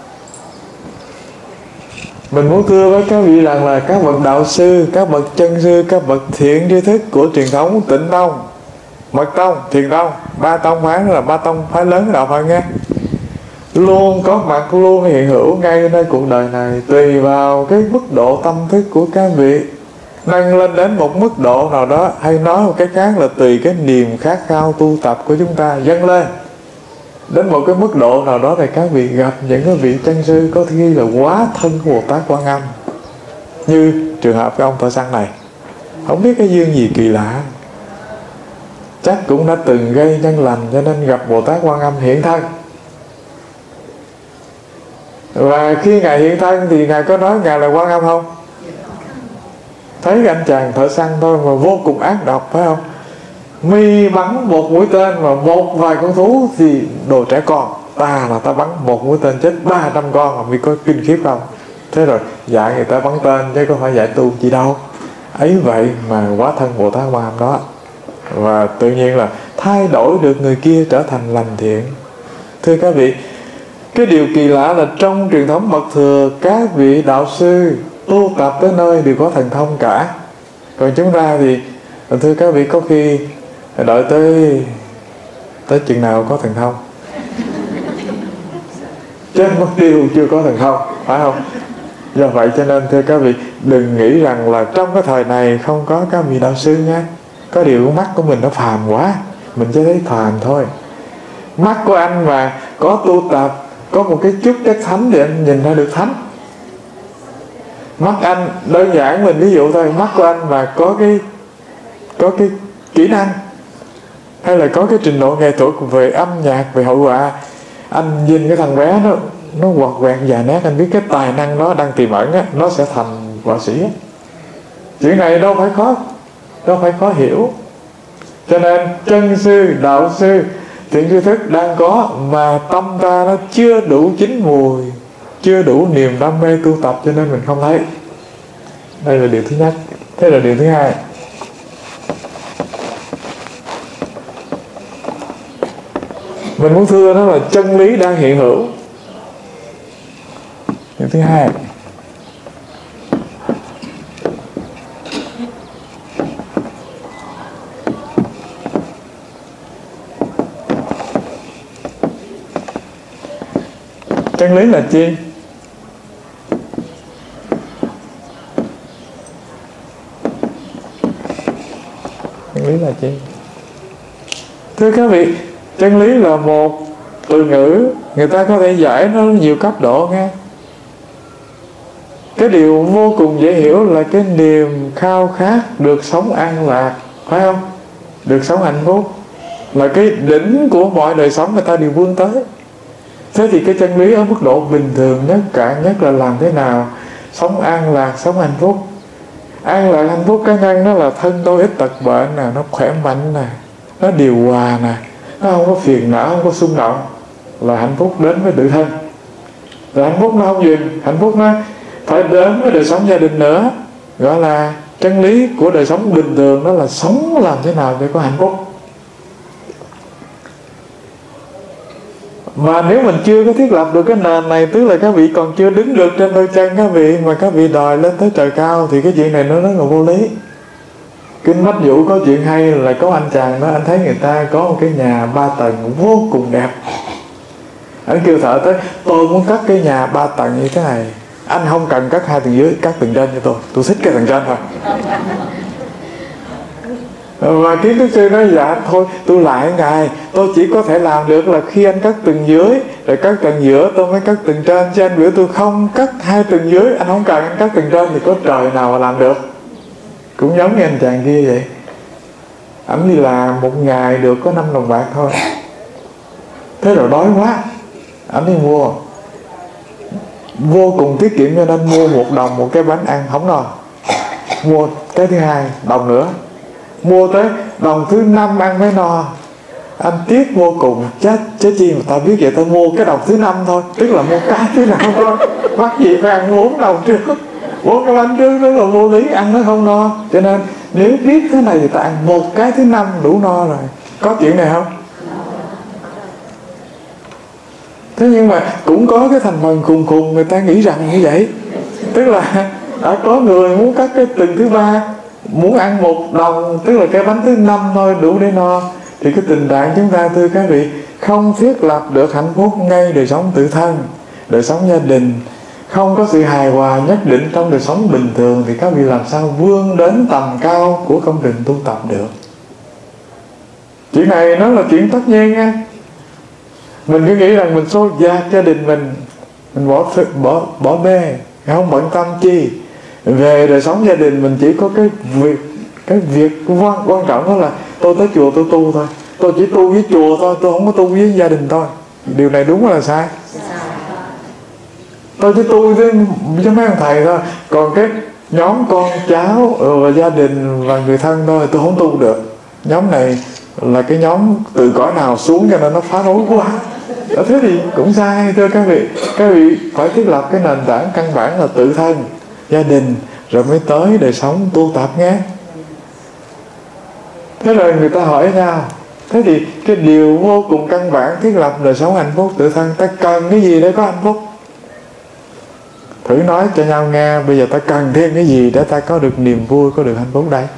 mình muốn thưa với các vị rằng là các bậc đạo sư, các bậc chân sư, các bậc thiện tri thức của truyền thống Tịnh Tông, Mật Tông, Thiền Tông, ba tông phái là ba tông phái lớn của đạo Phật nghe, luôn có mặt, luôn hiện hữu ngay nơi cuộc đời này, tùy vào cái mức độ tâm thức của các vị nâng lên đến một mức độ nào đó, hay nói một cái khác là tùy cái niềm khát khao tu tập của chúng ta dâng lên đến một cái mức độ nào đó, thì các vị gặp những cái vị chân sư có khi là quá thân của Bồ Tát Quan Âm, như trường hợp của ông thợ săn này. Không biết cái duyên gì kỳ lạ, chắc cũng đã từng gây nhân lành, cho nên gặp Bồ Tát Quan Âm hiện thân. Và khi Ngài hiện thân thì Ngài có nói Ngài là Quan Âm không? Thấy anh chàng thợ săn thôi mà vô cùng ác độc, phải không? Mi bắn một mũi tên mà một vài con thú thì đồ trẻ con, ta là ta bắn một mũi tên chết ba trăm con, mà mi có kinh khiếp không? Thế rồi dạy người ta bắn tên chứ có phải dạy tu gì đâu. Ấy vậy mà quá thân Bồ Tát Quan Âm đó, và tự nhiên là thay đổi được người kia trở thành lành thiện. Thưa các vị, cái điều kỳ lạ là trong truyền thống mật thừa, các vị đạo sư tu tập tới nơi đều có thần thông cả. Còn chúng ta thì thưa các vị, có khi đợi tới tới chừng nào có thần thông, chết mất tiêu chưa có thần thông, phải không? Do vậy cho nên thưa các vị, đừng nghĩ rằng là trong cái thời này không có các vị đạo sư nha. Có điều mắt của mình nó phàm quá, mình chỉ thấy phàm thôi. Mắt của anh mà có tu tập, có một cái chút chất thánh thì anh nhìn ra được thánh. Mắt anh đơn giản mình ví dụ thôi, mắt của anh mà có cái có cái kỹ năng hay là có cái trình độ nghệ thuật về âm nhạc, về hội họa, anh nhìn cái thằng bé nó nó quạt quẹt vài nét, anh biết cái tài năng đó đang tiềm ẩn á, nó sẽ thành họa sĩ. Chuyện này đâu phải khó, đâu phải khó hiểu. Cho nên chân sư, đạo sư, thiện tri thức đang có mà tâm ta nó chưa đủ chín mùi, chưa đủ niềm đam mê tu tập, cho nên mình không thấy. Đây là điều thứ nhất. Thế là điều thứ hai, mình muốn thưa đó là chân lý đang hiện hữu. Điều thứ hai, chân lý là chi? Chân lý là chi? Thưa các vị, chân lý là một từ ngữ, người ta có thể giải nó nhiều cấp độ nghe. Cái điều vô cùng dễ hiểu là cái niềm khao khát được sống an lạc, phải không? Được sống hạnh phúc là cái đỉnh của mọi đời sống, người ta đều vươn tới. Thế thì cái chân lý ở mức độ bình thường nhất, cả nhất là làm thế nào sống an lạc, sống hạnh phúc. An lạc hạnh phúc cá nhân đó là thân tôi ít tật bệnh nè, nó khỏe mạnh nè, nó điều hòa nè, nó không có phiền não, không có xung động, là hạnh phúc đến với tự thân. Rồi hạnh phúc nó không dừng, hạnh phúc nó phải đến với đời sống gia đình nữa. Gọi là chân lý của đời sống bình thường, đó là sống làm thế nào để có hạnh phúc. Mà nếu mình chưa có thiết lập được cái nền này, tức là các vị còn chưa đứng được trên đôi chân các vị, mà các vị đòi lên tới trời cao, thì cái chuyện này nó rất là vô lý. Kinh Mách Vũ có chuyện hay là có anh chàng đó, anh thấy người ta có một cái nhà ba tầng vô cùng đẹp. Anh kêu thợ tới, tôi muốn cất cái nhà ba tầng như thế này, anh không cần cất hai tầng dưới, cất tầng trên cho tôi, tôi thích cái tầng trên thôi. Và kiến trúc sư nói dạ thôi tôi lại ngài, tôi chỉ có thể làm được là khi anh cất tầng dưới rồi cất tầng giữa tôi mới cất tầng trên, cho anh biểu tôi không cất hai tầng dưới, anh không cần anh cất tầng trên thì có trời nào mà làm được. Cũng giống như anh chàng kia vậy, ảnh đi làm một ngày được có năm đồng bạc thôi, thế rồi đói quá ảnh đi mua, vô cùng tiết kiệm cho nên mua một đồng một cái bánh ăn không no, mua cái thứ hai đồng nữa, mua tới đồng thứ năm ăn mới no. Anh tiếc vô cùng, chết chết chi mà ta biết vậy, ta mua cái đồng thứ năm thôi, tức là mua cái thứ năm thôi, mắc gì phải ăn bốn đồng trước, bốn cái bánh trước, đó là vô lý, ăn nó không no. Cho nên nếu biết thế này thì ta ăn một cái thứ năm đủ no rồi. Có chuyện này không? Thế nhưng mà cũng có cái thành phần khùng khùng, người ta nghĩ rằng như vậy, tức là đã có người muốn cắt cái từng thứ ba, muốn ăn một đồng, tức là cái bánh thứ năm thôi đủ để no. Thì cái tình trạng chúng ta thưa các vị không thiết lập được hạnh phúc ngay đời sống tự thân, đời sống gia đình, không có sự hài hòa nhất định trong đời sống bình thường, thì các vị làm sao vươn đến tầm cao của công trình tu tập được. Chuyện này nó là chuyện tất nhiên nha. Mình cứ nghĩ rằng mình xô dạt gia đình mình, mình bỏ bỏ bỏ bê, không bận tâm chi về đời sống gia đình. Mình chỉ có cái việc cái việc quan quan trọng đó là tôi tới chùa tôi tu thôi, tôi chỉ tu với chùa thôi, tôi không có tu với gia đình thôi. Điều này đúng là sai. Tôi chỉ tu với, với mấy ông thầy thôi, còn cái nhóm con cháu và gia đình và người thân thôi tôi không tu được. Nhóm này là cái nhóm từ cõi nào xuống cho nên nó phá rối quá. Thế thì cũng sai thưa các vị. Các vị phải thiết lập cái nền tảng căn bản là tự thân, gia đình, rồi mới tới đời sống tu tập nghe. Thế rồi người ta hỏi nhau, thế thì cái điều vô cùng căn bản thiết lập đời sống hạnh phúc tự thân, ta cần cái gì để có hạnh phúc? Thử nói cho nhau nghe, bây giờ ta cần thêm cái gì để ta có được niềm vui, có được hạnh phúc đây?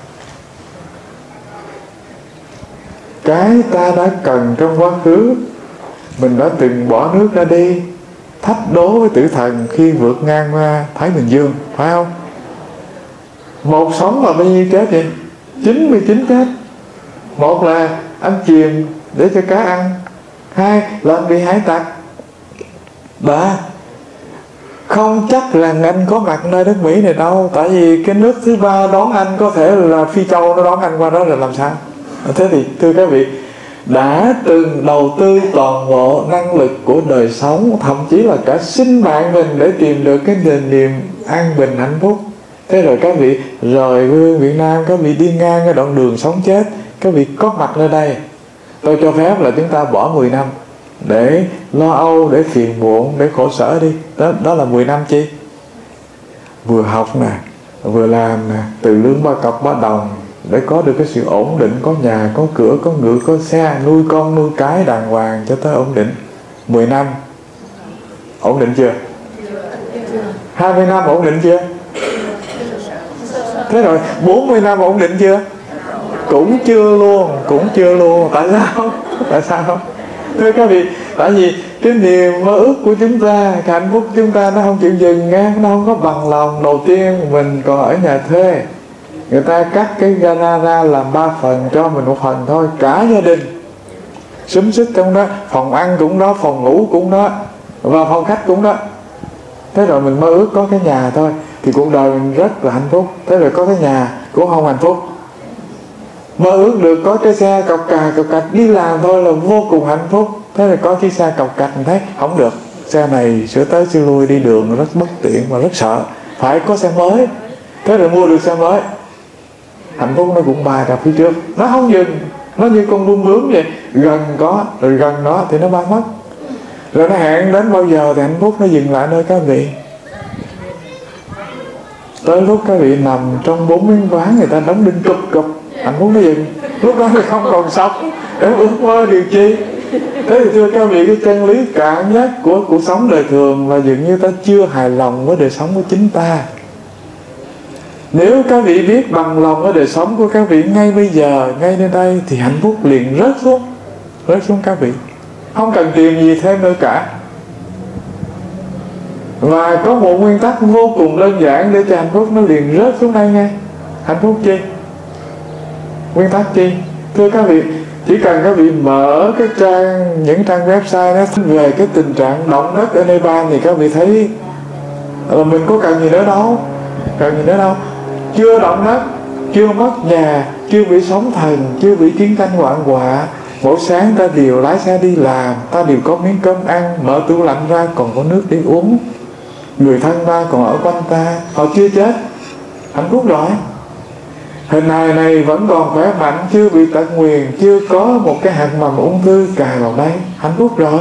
Cái ta đã cần trong quá khứ, mình đã từng bỏ nước ra đi, thách đố với tử thần khi vượt ngang qua Thái Bình Dương, phải không? Một sống là bao nhiêu chết vậy? chín mươi chín chết. Một là ăn chìm để cho cá ăn, hai là bị hải tặc, ba không chắc rằng anh có mặt nơi đất Mỹ này đâu. Tại vì cái nước thứ ba đón anh có thể là Phi Châu nó đón anh qua đó là làm sao? Thế thì thưa các vị, đã từng đầu tư toàn bộ năng lực của đời sống, thậm chí là cả sinh mạng mình để tìm được cái nền niềm an bình hạnh phúc. Thế rồi các vị rời quê hương Việt Nam, các vị đi ngang cái đoạn đường sống chết, các vị có mặt nơi đây. Tôi cho phép là chúng ta bỏ mười năm để lo âu, để phiền muộn, để khổ sở đi. Đó, đó là mười năm chi? Vừa học nè, vừa làm nè, từ lương ba cọc ba đồng, để có được cái sự ổn định, có nhà, có cửa, có ngựa, có xe, nuôi con, nuôi cái đàng hoàng cho tới ổn định. Mười năm ổn định chưa? Hai mươi năm ổn định chưa? Thế rồi bốn mươi năm ổn định chưa? Cũng chưa luôn, cũng chưa luôn. Tại sao? Tại sao? Thưa các vị, tại vì cái niềm mơ ước của chúng ta, cái hạnh phúc của chúng ta nó không chịu dừng nha, nó không có bằng lòng. Đầu tiên mình còn ở nhà thuê, người ta cắt cái gara ra làm ba phần, cho mình một phần thôi, cả gia đình xúm xít trong đó, phòng ăn cũng đó, phòng ngủ cũng đó, và phòng khách cũng đó. Thế rồi mình mơ ước có cái nhà thôi thì cuộc đời mình rất là hạnh phúc. Thế rồi có cái nhà cũng không hạnh phúc. Mơ ước được có cái xe cọc cà cọc cạch đi làm thôi là vô cùng hạnh phúc. Thế rồi có cái xe cọc cạch mình thấy không được, xe này sửa tới sửa lui đi đường rất bất tiện và rất sợ, phải có xe mới. Thế rồi mua được xe mới, hạnh phúc nó cũng bay ra phía trước, nó không dừng. Nó như con bướm bướm vậy, gần có rồi gần nó thì nó bay mất. Rồi nó hẹn đến bao giờ thì hạnh phúc nó dừng lại nơi các vị. Tới lúc các vị nằm trong bốn miếng ván, người ta đóng đinh cụp cụp, hạnh phúc nó dừng. Lúc đó thì không còn sống để ước mơ điều chi. Thế thì thưa các vị, cái chân lý cạn nhất của cuộc sống đời thường là dường như ta chưa hài lòng với đời sống của chính ta. Nếu các vị biết bằng lòng với đời sống của các vị ngay bây giờ, ngay nơi đây, thì hạnh phúc liền rớt xuống, rớt xuống các vị. Không cần tìm gì thêm nữa cả. Và có một nguyên tắc vô cùng đơn giản để cho hạnh phúc nó liền rớt xuống đây nghe. Hạnh phúc chi? Nguyên tắc chi? Thưa các vị, chỉ cần các vị mở cái trang, những trang website đó về cái tình trạng động đất ở Nepal thì các vị thấy là mình có cần gì nữa đâu. Cần gì nữa đâu. Chưa động đất, chưa mất nhà, chưa bị sóng thần, chưa bị chiến tranh hoạn họa. Mỗi sáng ta đều lái xe đi làm, ta đều có miếng cơm ăn, mở tủ lạnh ra còn có nước để uống. Người thân ta còn ở quanh ta, họ chưa chết, hạnh phúc rồi. Hình hài này vẫn còn khỏe mạnh, chưa bị tật nguyền, chưa có một cái hạt mầm ung thư cài vào đây, hạnh phúc rồi.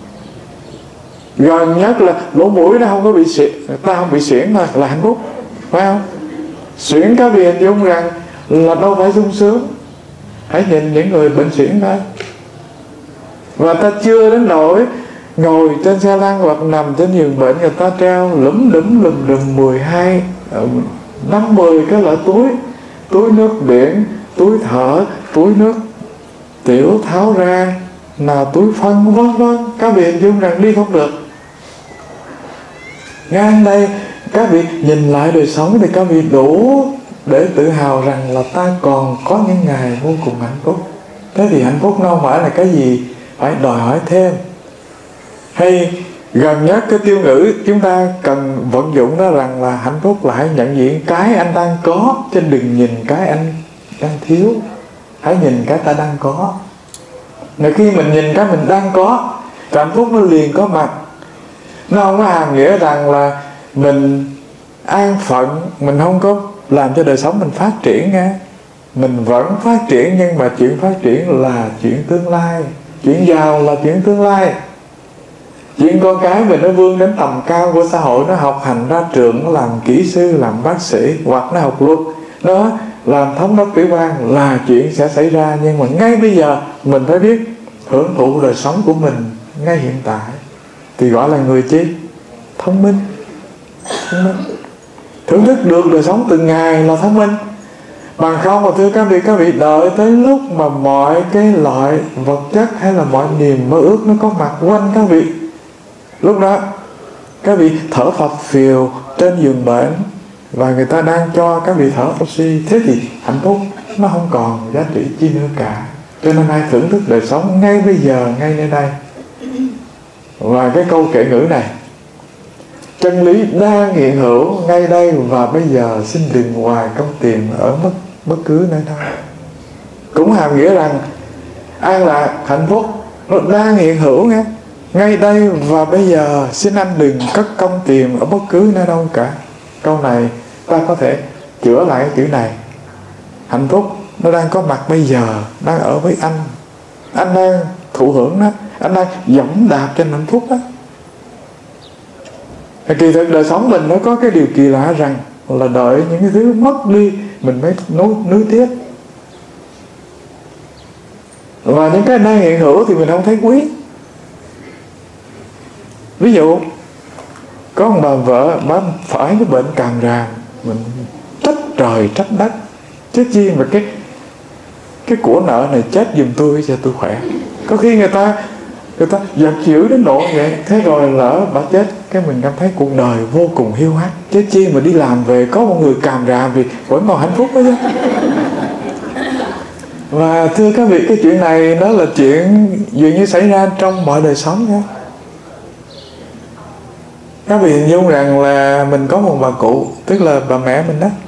Gần nhất là lỗ mũi nó không có bị xỉn, ta không bị xỉn thôi là hạnh phúc, phải không? Xỉn các vị hình dung rằng là đâu phải sung sướng. Hãy nhìn những người bệnh xỉn thôi. Và ta chưa đến nỗi ngồi trên xe lăn hoặc nằm trên giường bệnh, người ta treo lúm đúm lùm lùm mười hai, năm mười cái loại túi, túi nước biển, túi thở, túi nước tiểu tháo ra, nào túi phân vân vân. Các vị hình dung rằng đi không được. Ngang đây các vị nhìn lại đời sống thì các vị đủ để tự hào rằng là ta còn có những ngày vô cùng hạnh phúc. Thế thì hạnh phúc nó không phải là cái gì phải đòi hỏi thêm. Hay gần nhất cái tiêu ngữ chúng ta cần vận dụng đó rằng là hạnh phúc là hãy nhận diện cái anh đang có, chứ đừng nhìn cái anh đang thiếu. Hãy nhìn cái ta đang có. Mà khi mình nhìn cái mình đang có, hạnh phúc nó liền có mặt. Nó không có hàm nghĩa rằng là mình an phận, mình không có làm cho đời sống mình phát triển nha. Mình vẫn phát triển, nhưng mà chuyện phát triển là chuyện tương lai. Chuyện giàu là chuyện tương lai. Chuyện con cái mình nó vươn đến tầm cao của xã hội, nó học hành ra trường, nó làm kỹ sư, làm bác sĩ, hoặc nó học luật, nó làm thống đốc tiểu bang là chuyện sẽ xảy ra. Nhưng mà ngay bây giờ mình phải biết hưởng thụ đời sống của mình ngay hiện tại, thì gọi là người chi? Thông minh. Thông minh. Thưởng thức được đời sống từng ngày là thông minh. Bằng không mà thưa các vị, các vị đợi tới lúc mà mọi cái loại vật chất hay là mọi niềm mơ ước nó có mặt quanh các vị, lúc đó các vị thở phập phìu trên giường bệnh và người ta đang cho các vị thở oxy, thế thì hạnh phúc nó không còn giá trị chi nữa cả. Cho nên hãy thưởng thức đời sống ngay bây giờ, ngay nơi đây. Và cái câu kệ ngữ này chân lý đang hiện hữu ngay đây và bây giờ, xin đừng hoài công tìm ở bất, bất cứ nơi đâu. Cũng hàm nghĩa rằng an lạc, hạnh phúc nó đang hiện hữu nghe, ngay đây và bây giờ, xin anh đừng cất công tìm ở bất cứ nơi đâu cả. Câu này ta có thể chữa lại cái chữ này. Hạnh phúc nó đang có mặt bây giờ, đang ở với anh. Anh đang thụ hưởng đó, anh đang dẫm đạp trên hạnh phúc đó. Kỳ thực đời sống mình nó có cái điều kỳ lạ rằng là đợi những cái thứ mất đi mình mới nối, nối tiếp. Và những cái đang hiện hữu thì mình không thấy quý. Ví dụ có một bà vợ bà phải cái bệnh càm ràm, mình trách trời trách đất, chứ chi mà cái cái của nợ này chết giùm tôi cho tôi khỏe. Có khi người ta người ta giật dữ đến độ vậy, thế rồi lỡ bà chết, cái mình cảm thấy cuộc đời vô cùng hiu hắt. Chứ chi mà đi làm về có một người càm ràm thì vẫn còn hạnh phúc đó chứ. Và thưa các vị, cái chuyện này nó là chuyện dường như xảy ra trong mọi đời sống nha. Các vị hình dung rằng là mình có một bà cụ, tức là bà mẹ mình đó,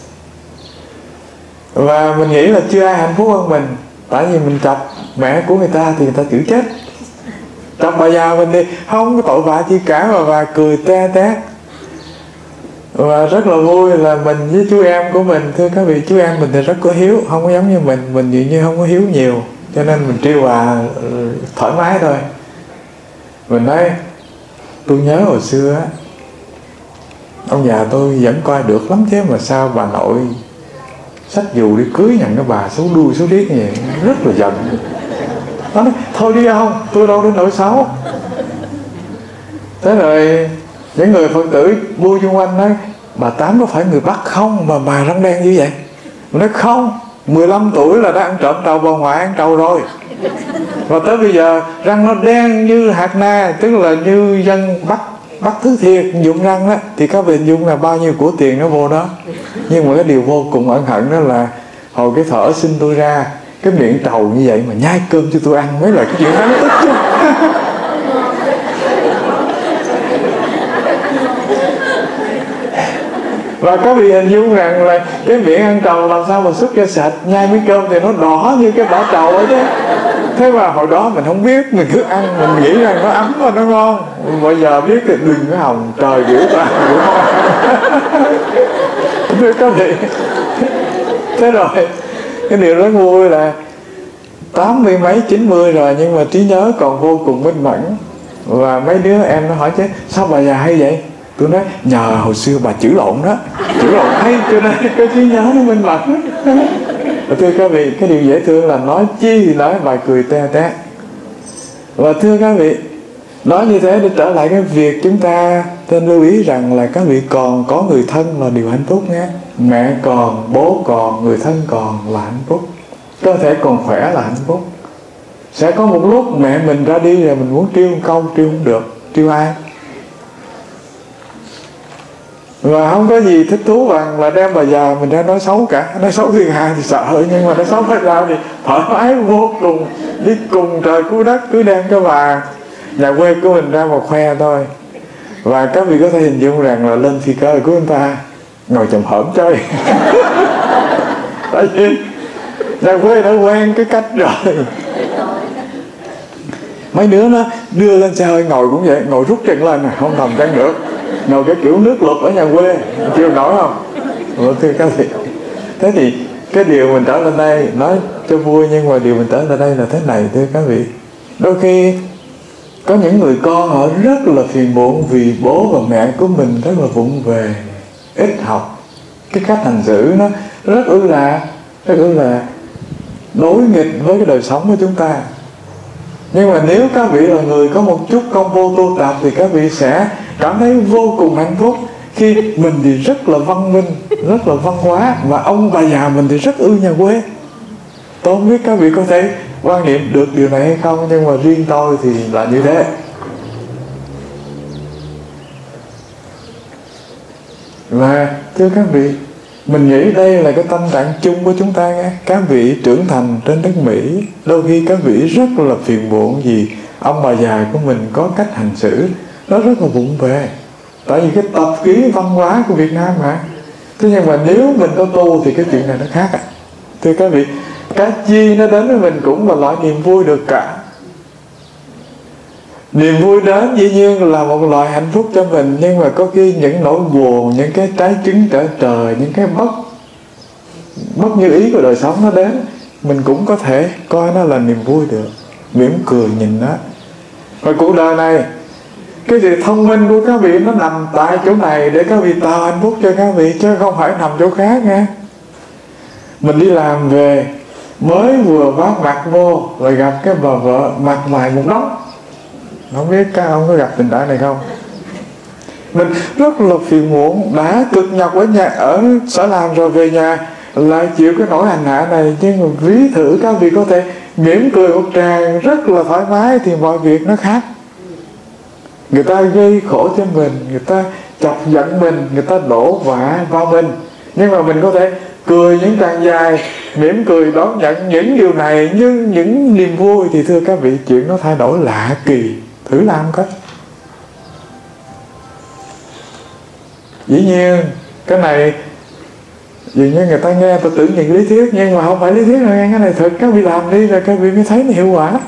và mình nghĩ là chưa ai hạnh phúc hơn mình. Tại vì mình chọc mẹ của người ta thì người ta chửi chết. Chọc bà già mình thì không có tội vạ chi cả, mà bà cười te té. Và rất là vui là mình với chú em của mình, thưa các vị, chú em mình thì rất có hiếu, không có giống như mình. Mình dường như không có hiếu nhiều, cho nên mình trêu bà thoải mái thôi. Mình nói tôi nhớ hồi xưa á, ông già tôi vẫn coi được lắm chứ, mà sao bà nội xách dù đi cưới nhận cái bà xấu đuôi xấu điếc như vậy, rất là giận. Nó nói thôi đi không, tôi đâu đến nỗi xấu. Thế rồi những người Phật tử vui xung quanh nói bà Tám có phải người Bắc không mà bà răng đen như vậy? Mình nói không, mười lăm tuổi là đã ăn trộm trầu bà ngoại ăn trầu rồi, và tới bây giờ răng nó đen như hạt na, tức là như dân Bắc Bắc thứ thiệt dụng răng đó, thì các vị hình dung là bao nhiêu của tiền nó vô đó. Nhưng mà cái điều vô cùng ân hận đó là hồi cái thở sinh tôi ra, cái miệng trầu như vậy mà nhai cơm cho tôi ăn, mới là cái chuyện đáng tức chứ. Và các vị hình dung rằng là cái miệng ăn trầu làm sao mà xuất ra sạch, nhai miếng cơm thì nó đỏ như cái bã trầu ấy chứ. Thế mà hồi đó mình không biết, mình cứ ăn, mình nghĩ rằng nó ấm và nó ngon. Bây giờ biết thì đừng có hồng, trời biểu ta biểu ngon. Thưa các vị, thế rồi cái điều rất vui là tám mươi mấy, chín mươi rồi nhưng mà trí nhớ còn vô cùng minh mẫn. Và mấy đứa em nó hỏi chứ sao bà già hay vậy? Tôi nói nhờ hồi xưa bà chữ lộn đó, chữ lộn hay cho nên cái trí nhớ nó minh mẫn. Thưa các vị, cái điều dễ thương là nói chi thì nói, bài cười te té. Và thưa các vị, nói như thế để trở lại cái việc chúng ta nên lưu ý rằng là các vị còn có người thân là điều hạnh phúc nhé. Mẹ còn, bố còn, người thân còn là hạnh phúc. Cơ thể còn khỏe là hạnh phúc. Sẽ có một lúc mẹ mình ra đi rồi mình muốn trêu một câu, trêu không được. Trêu ai? Và không có gì thích thú bằng là đem bà già mình ra nói xấu cả. Nói xấu thiên hạ thì sợ, nhưng mà nói xấu phải ra thì thoải mái vô cùng. Đi cùng trời cứu đất, cứ đem cái bà nhà quê của mình ra mà khoe thôi. Và các vị có thể hình dung rằng là lên phi cơ của người ta ngồi chồng hởm chơi. Tại vì nhà quê đã quen cái cách rồi. Mấy đứa nó đưa lên xe hơi ngồi cũng vậy, ngồi rút chân lên, không thầm chân được. Ngồi cái kiểu nước lụt ở nhà quê, chịu nổi không? Ủa, thưa các vị, thế thì cái điều mình trở lên đây nói cho vui, nhưng mà điều mình trở lên đây là thế này, thưa các vị. Đôi khi có những người con họ rất là phiền muộn vì bố và mẹ của mình rất là vụng về, ít học, cái cách hành xử nó rất ư là rất ư là đối nghịch với cái đời sống của chúng ta. Nhưng mà nếu các vị là người có một chút công vô tu tập thì các vị sẽ cảm thấy vô cùng hạnh phúc. Khi mình thì rất là văn minh, rất là văn hóa, và ông bà già mình thì rất ư nhà quê. Tôi không biết các vị có thể quan niệm được điều này hay không, nhưng mà riêng tôi thì là như thế. Và thưa các vị, mình nghĩ đây là cái tâm trạng chung của chúng ta nghe. Các vị trưởng thành trên đất Mỹ, đôi khi các vị rất là phiền muộn vì ông bà già của mình có cách hành xử nó rất là vụng về, Tại vì cái tập khí văn hóa của Việt Nam mà. Thế nhưng mà nếu mình có tu thì cái chuyện này nó khác ạ. À. Thưa các vị, cái chi nó đến với mình cũng là loại niềm vui được cả. Niềm vui đến dĩ nhiên là một loại hạnh phúc cho mình, nhưng mà có khi những nỗi buồn, những cái trái trứng trở trời, những cái bất bất như ý của đời sống nó đến, mình cũng có thể coi nó là niềm vui được, mỉm cười nhìn nó. Và cuộc đời này, cái sự thông minh của các vị nó nằm tại chỗ này để các vị tạo hạnh phúc cho các vị, chứ không phải nằm chỗ khác nha. Mình đi làm về mới vừa vác mặt vô rồi gặp cái bà vợ mặt mày một đống. Không biết các ông có gặp tình trạng này không? Mình rất là phiền muộn, đã cực nhọc ở nhà, ở sở làm rồi về nhà lại chịu cái nỗi hành hạ này. Nhưng mà ví thử các vị có thể mỉm cười một tràng rất là thoải mái thì mọi việc nó khác. Người ta gây khổ cho mình, người ta chọc giận mình, người ta đổ vạ vào mình, nhưng mà mình có thể cười những tràng dài, mỉm cười đón nhận những điều này như những niềm vui. Thì thưa các vị, chuyện nó thay đổi lạ kỳ. Thử làm coi. Dĩ nhiên cái này dường như người ta nghe tôi tưởng những lý thuyết, nhưng mà không phải lý thuyết đâu nghe. Cái này thực các vị làm đi rồi các vị mới thấy nó hiệu quả.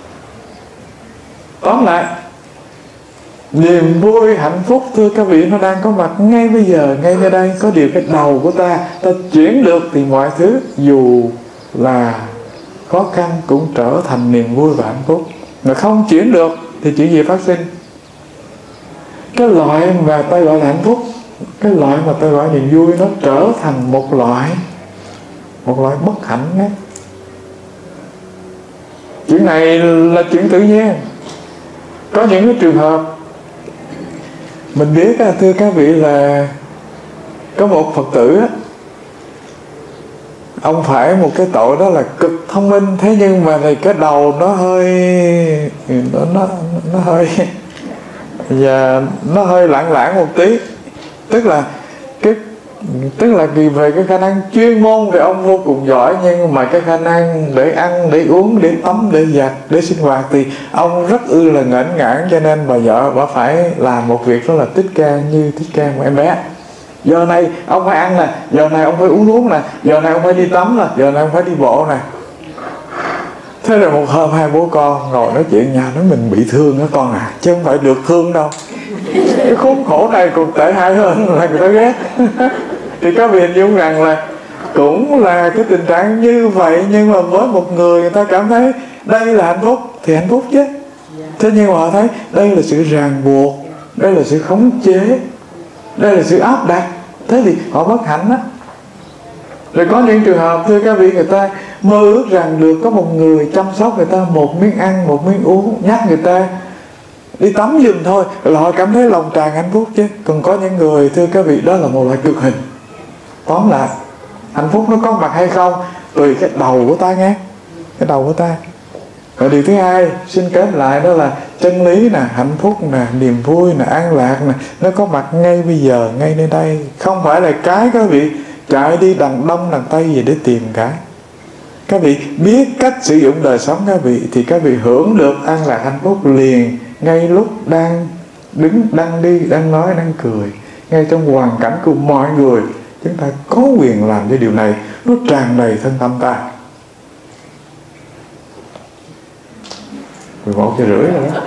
Tóm lại, niềm vui hạnh phúc thưa các vị nó đang có mặt ngay bây giờ, ngay nơi đây. Có điều cái đầu của ta, ta chuyển được thì mọi thứ dù là khó khăn cũng trở thành niềm vui và hạnh phúc. Mà không chuyển được thì chuyện gì phát sinh? Cái loại mà ta gọi là hạnh phúc, cái loại mà ta gọi là niềm vui, nó trở thành một loại một loại bất hạnh ấy. Chuyện này là chuyện tự nhiên. Có những cái trường hợp mình biết, thưa các vị, là có một Phật tử á, ông phải một cái tội đó là cực thông minh, thế nhưng mà thì cái đầu nó hơi nó nó, nó hơi và nó hơi lãng lãng một tí. Tức là cái tức là về cái khả năng chuyên môn thì ông vô cùng giỏi, nhưng mà cái khả năng để ăn, để uống, để tắm, để giặt, để sinh hoạt thì ông rất ư là ngẩn ngãn. Cho nên bà vợ bà phải làm một việc đó là tích ca như tích ca một em bé. Giờ này ông phải ăn nè, giờ này ông phải uống thuốc nè, giờ này ông phải đi tắm nè, giờ này ông phải đi bộ nè. Thế rồi một hôm hai bố con ngồi nói chuyện nhà, nói mình bị thương đó con à, chứ không phải được thương đâu. Cái khốn khổ này còn tệ hại hơn là người ta ghét. Thì các vị hình dung rằng là cũng là cái tình trạng như vậy, nhưng mà với một người người ta cảm thấy đây là hạnh phúc thì hạnh phúc chứ. Thế nhưng mà họ thấy đây là sự ràng buộc, đây là sự khống chế, đây là sự áp đặt, thế thì họ bất hạnh á. Rồi có những trường hợp thưa các vị, người ta mơ ước rằng được có một người chăm sóc người ta một miếng ăn, một miếng uống, nhắc người ta đi tắm giùm thôi là họ cảm thấy lòng tràn hạnh phúc chứ. Còn có những người thưa các vị, đó là một loại cực hình. Tóm lại, hạnh phúc nó có mặt hay không tùy cái đầu của ta nghe, cái đầu của ta. Và điều thứ hai xin kết lại đó là chân lý nè, hạnh phúc nè, niềm vui nè, an lạc nè, nó có mặt ngay bây giờ, ngay nơi đây. Không phải là cái các vị chạy đi đằng đông đằng tây gì để tìm cả. Các vị biết cách sử dụng đời sống các vị thì các vị hưởng được an lạc hạnh phúc liền, ngay lúc đang đứng, đang đi, đang nói, đang cười, ngay trong hoàn cảnh của mọi người. Chúng ta có quyền làm cái điều này, nó tràn đầy thân tâm ta. mười một giờ rưỡi rồi đó.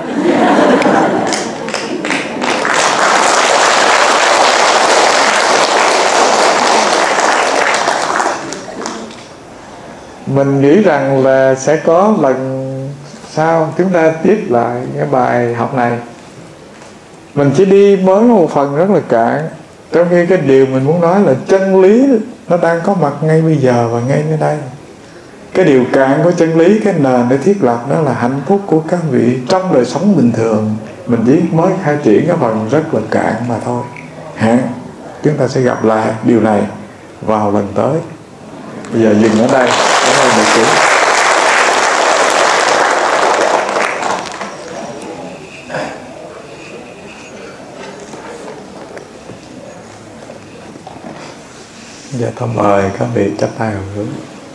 Mình nghĩ rằng là sẽ có lần sau chúng ta tiếp lại cái bài học này. Mình chỉ đi mới một phần rất là cạn, trong khi cái điều mình muốn nói là chân lý nó đang có mặt ngay bây giờ và ngay nơi đây. Cái điều cạn của chân lý, cái nền để thiết lập đó là hạnh phúc của các vị trong đời sống bình thường. Mình chỉ mới khai triển cái phần rất là cạn mà thôi. Hẹn chúng ta sẽ gặp lại điều này vào lần tới. Bây giờ dừng ở đây. Cảm ơn một chút. Giờ tôi mời các vị chắp tay hồi hướng.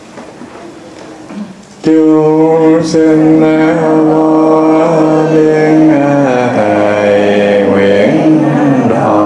Chúng sinh vô biên thầy nguyện độ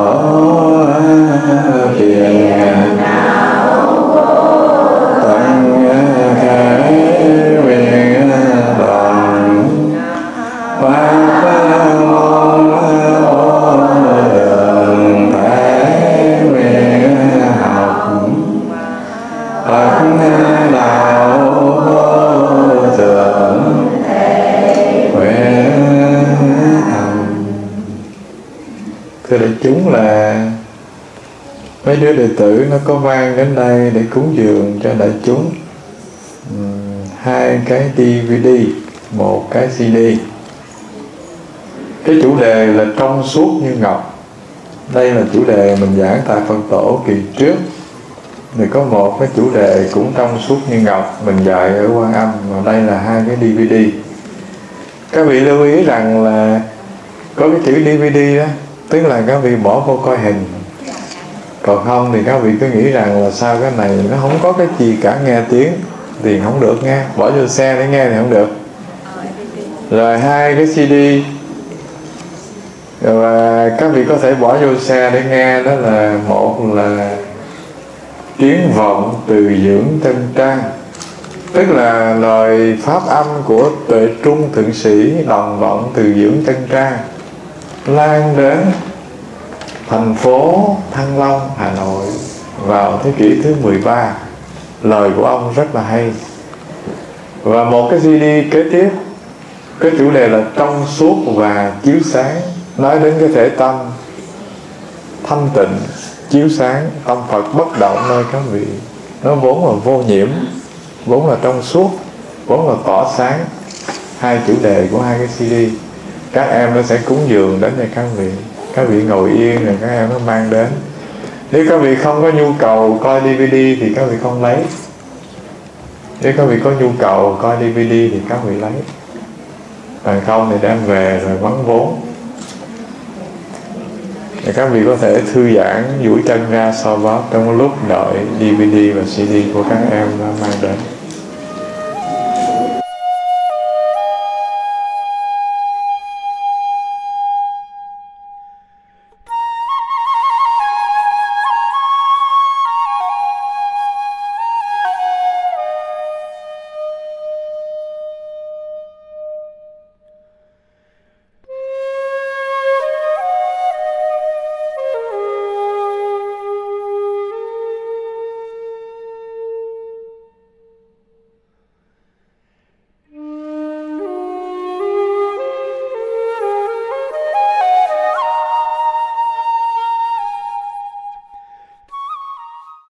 đạo vô thượng huệ thầm. Thưa đại chúng, là mấy đứa đệ tử nó có mang đến đây để cúng dường cho đại chúng uhm, hai cái đê vê đê, một cái xê đê. Cái chủ đề là trong suốt như ngọc. Đây là chủ đề mình giảng tại Phật tổ kỳ trước. Thì có một cái chủ đề cũng trong suốt như ngọc mình dạy ở Quan Âm, và đây là hai cái đê vê đê. Các vị lưu ý rằng là có cái chữ đê vê đê đó, tức là các vị bỏ vô coi hình. Còn không thì các vị cứ nghĩ rằng là sao cái này nó không có cái gì cả, nghe tiếng thì không được nghe, bỏ vô xe để nghe thì không được. Rồi hai cái xê đê, và các vị có thể bỏ vô xe để nghe, đó là một là tiếng vọng từ dưỡng Tân Trang, tức là lời pháp âm của Tuệ Trung Thượng Sĩ đồng vọng từ dưỡng Tân Trang lan đến thành phố Thăng Long, Hà Nội vào thế kỷ thứ mười ba. Lời của ông rất là hay. Và một cái xê đê kế tiếp, cái chủ đề là trong suốt và chiếu sáng, nói đến cái thể tâm thanh tịnh, chiếu sáng, tâm Phật bất động nơi các vị. Nó vốn là vô nhiễm, vốn là trong suốt, vốn là tỏ sáng. Hai chủ đề của hai cái xê đê, các em nó sẽ cúng dường đến cho các vị. Các vị ngồi yên rồi các em nó mang đến. Nếu các vị không có nhu cầu coi đê vê đê thì các vị không lấy. Nếu các vị có nhu cầu coi đê vê đê thì các vị lấy. Còn không thì đem về rồi vắng vốn. Thì các vị có thể thư giãn, duỗi chân ra so bóp trong lúc đợi đê vê đê và xê đê của các em mang đến.